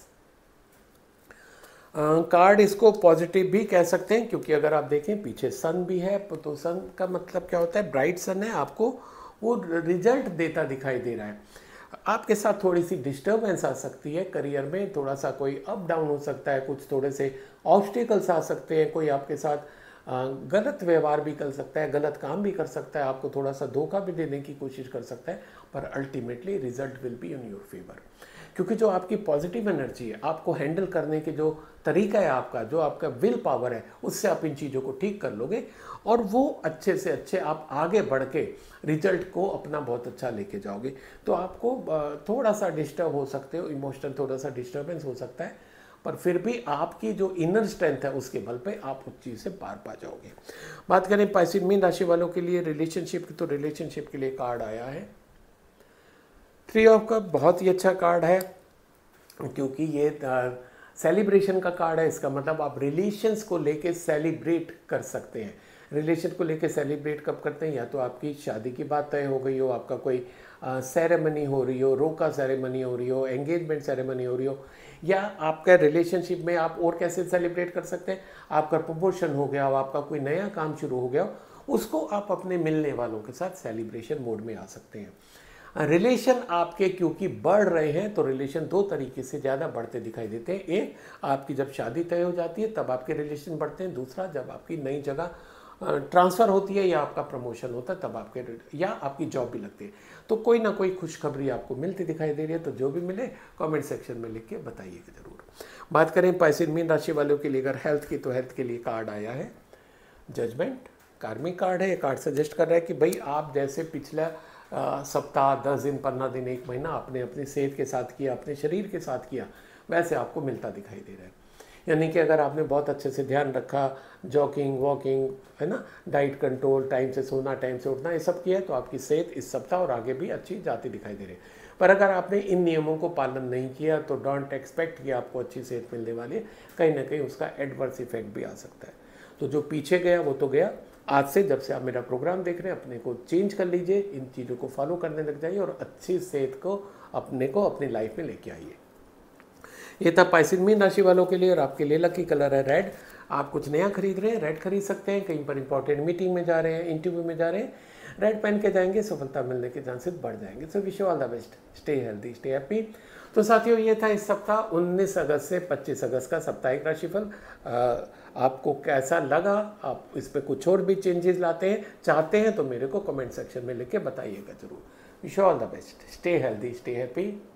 कार्ड। इसको पॉजिटिव भी कह सकते हैं, क्योंकि अगर आप देखें पीछे सन भी है, तो सन का मतलब क्या होता है, ब्राइट सन है, आपको वो रिजल्ट देता दिखाई दे रहा है। आपके साथ थोड़ी सी डिस्टर्बेंस आ सकती है करियर में, थोड़ा सा कोई अप डाउन हो सकता है, कुछ थोड़े से ऑब्स्टिकल्स आ सकते हैं, कोई आपके साथ गलत व्यवहार भी कर सकता है, गलत काम भी कर सकता है, आपको थोड़ा सा धोखा भी देने की कोशिश कर सकता है, पर ultimately result will be in your favour. क्योंकि जो आपकी पॉजिटिव एनर्जी है, आपको हैंडल करने के जो तरीका है आपका, जो आपका विल पावर है, उससे आप इन चीज़ों को ठीक कर लोगे और वो अच्छे से अच्छे आप आगे बढ़ के रिजल्ट को अपना बहुत अच्छा लेके जाओगे। तो आपको थोड़ा सा डिस्टर्ब हो सकते हो, इमोशनल थोड़ा सा डिस्टर्बेंस हो सकता है, पर फिर भी आपकी जो इनर स्ट्रेंथ है उसके बल पे आप उस चीज़ से पार पा जाओगे। बात करें पाइसेस मीन राशि वालों के लिए रिलेशनशिप की, तो रिलेशनशिप के लिए कार्ड आया है 3 ऑफ कप। बहुत ही अच्छा कार्ड है, क्योंकि ये सेलिब्रेशन का कार्ड है। इसका मतलब आप रिलेशंस को लेके सेलिब्रेट कर सकते हैं। रिलेशन को लेके सेलिब्रेट कब करते हैं, या तो आपकी शादी की बात तय हो गई हो, आपका कोई सेरेमनी हो रही हो, रोका सेरेमनी हो रही हो, एंगेजमेंट सेरेमनी हो रही हो, या आपका रिलेशनशिप में आप और कैसे सेलिब्रेट कर सकते हैं, आपका प्रमोशन हो गया हो, आपका कोई नया काम शुरू हो गया हो, उसको आप अपने मिलने वालों के साथ सेलिब्रेशन मोड में आ सकते हैं। रिलेशन आपके क्योंकि बढ़ रहे हैं, तो रिलेशन दो तरीके से ज़्यादा बढ़ते दिखाई देते हैं। एक, आपकी जब शादी तय हो जाती है तब आपके रिलेशन बढ़ते हैं। दूसरा, जब आपकी नई जगह ट्रांसफ़र होती है या आपका प्रमोशन होता है तब आपके या आपकी जॉब भी लगती है। तो कोई ना कोई खुशखबरी आपको मिलती दिखाई दे रही है, तो जो भी मिले कमेंट सेक्शन में लिख के बताइएगा ज़रूर। बात करें पैसे मीन राशि वालों के लिए अगर हेल्थ की, तो हेल्थ के लिए कार्ड आया है जजमेंट, कार्मिक कार्ड है। ये कार्ड सजेस्ट कर रहा है कि भाई आप जैसे पिछला सप्ताह 10 दिन 15 दिन 1 महीना आपने अपनी सेहत के साथ किया, अपने शरीर के साथ किया, वैसे आपको मिलता दिखाई दे रहा है। यानी कि अगर आपने बहुत अच्छे से ध्यान रखा, जॉगिंग वॉकिंग है ना, डाइट कंट्रोल, टाइम से सोना टाइम से उठना, ये सब किया है, तो आपकी सेहत इस सप्ताह और आगे भी अच्छी जाती दिखाई दे रही है। पर अगर आपने इन नियमों को पालन नहीं किया तो डोंट एक्सपेक्ट कि आपको अच्छी सेहत मिलने वाली है, कहीं ना कहीं उसका एडवर्स इफेक्ट भी आ सकता है। तो जो पीछे गया वो तो गया। आज से जब से आप मेरा प्रोग्राम देख रहे हैं, अपने को चेंज कर लीजिए, इन चीज़ों को फॉलो करने लग जाइए और अच्छी सेहत को अपनी लाइफ में लेके आइए। ये था पाइसेस मीन राशि वालों के लिए। और आपके लिए लकी कलर है रेड। आप कुछ नया खरीद रहे हैं, रेड खरीद सकते हैं। कहीं पर इंपॉर्टेंट मीटिंग में जा रहे हैं, इंटरव्यू में जा रहे हैं, रेड पहन के जाएंगे, सफलता मिलने के चांसेस बढ़ जाएंगे। So wish you all the best, stay healthy, stay happy. तो साथियों, ये था इस सप्ताह 19 अगस्त से 25 अगस्त का साप्ताहिक राशिफल। आपको कैसा लगा? आप इस पर कुछ और भी चेंजेस लाते हैं चाहते हैं तो मेरे को कमेंट सेक्शन में लिख के बताइएगा जरूर। Wish you all the best, stay healthy, stay happy.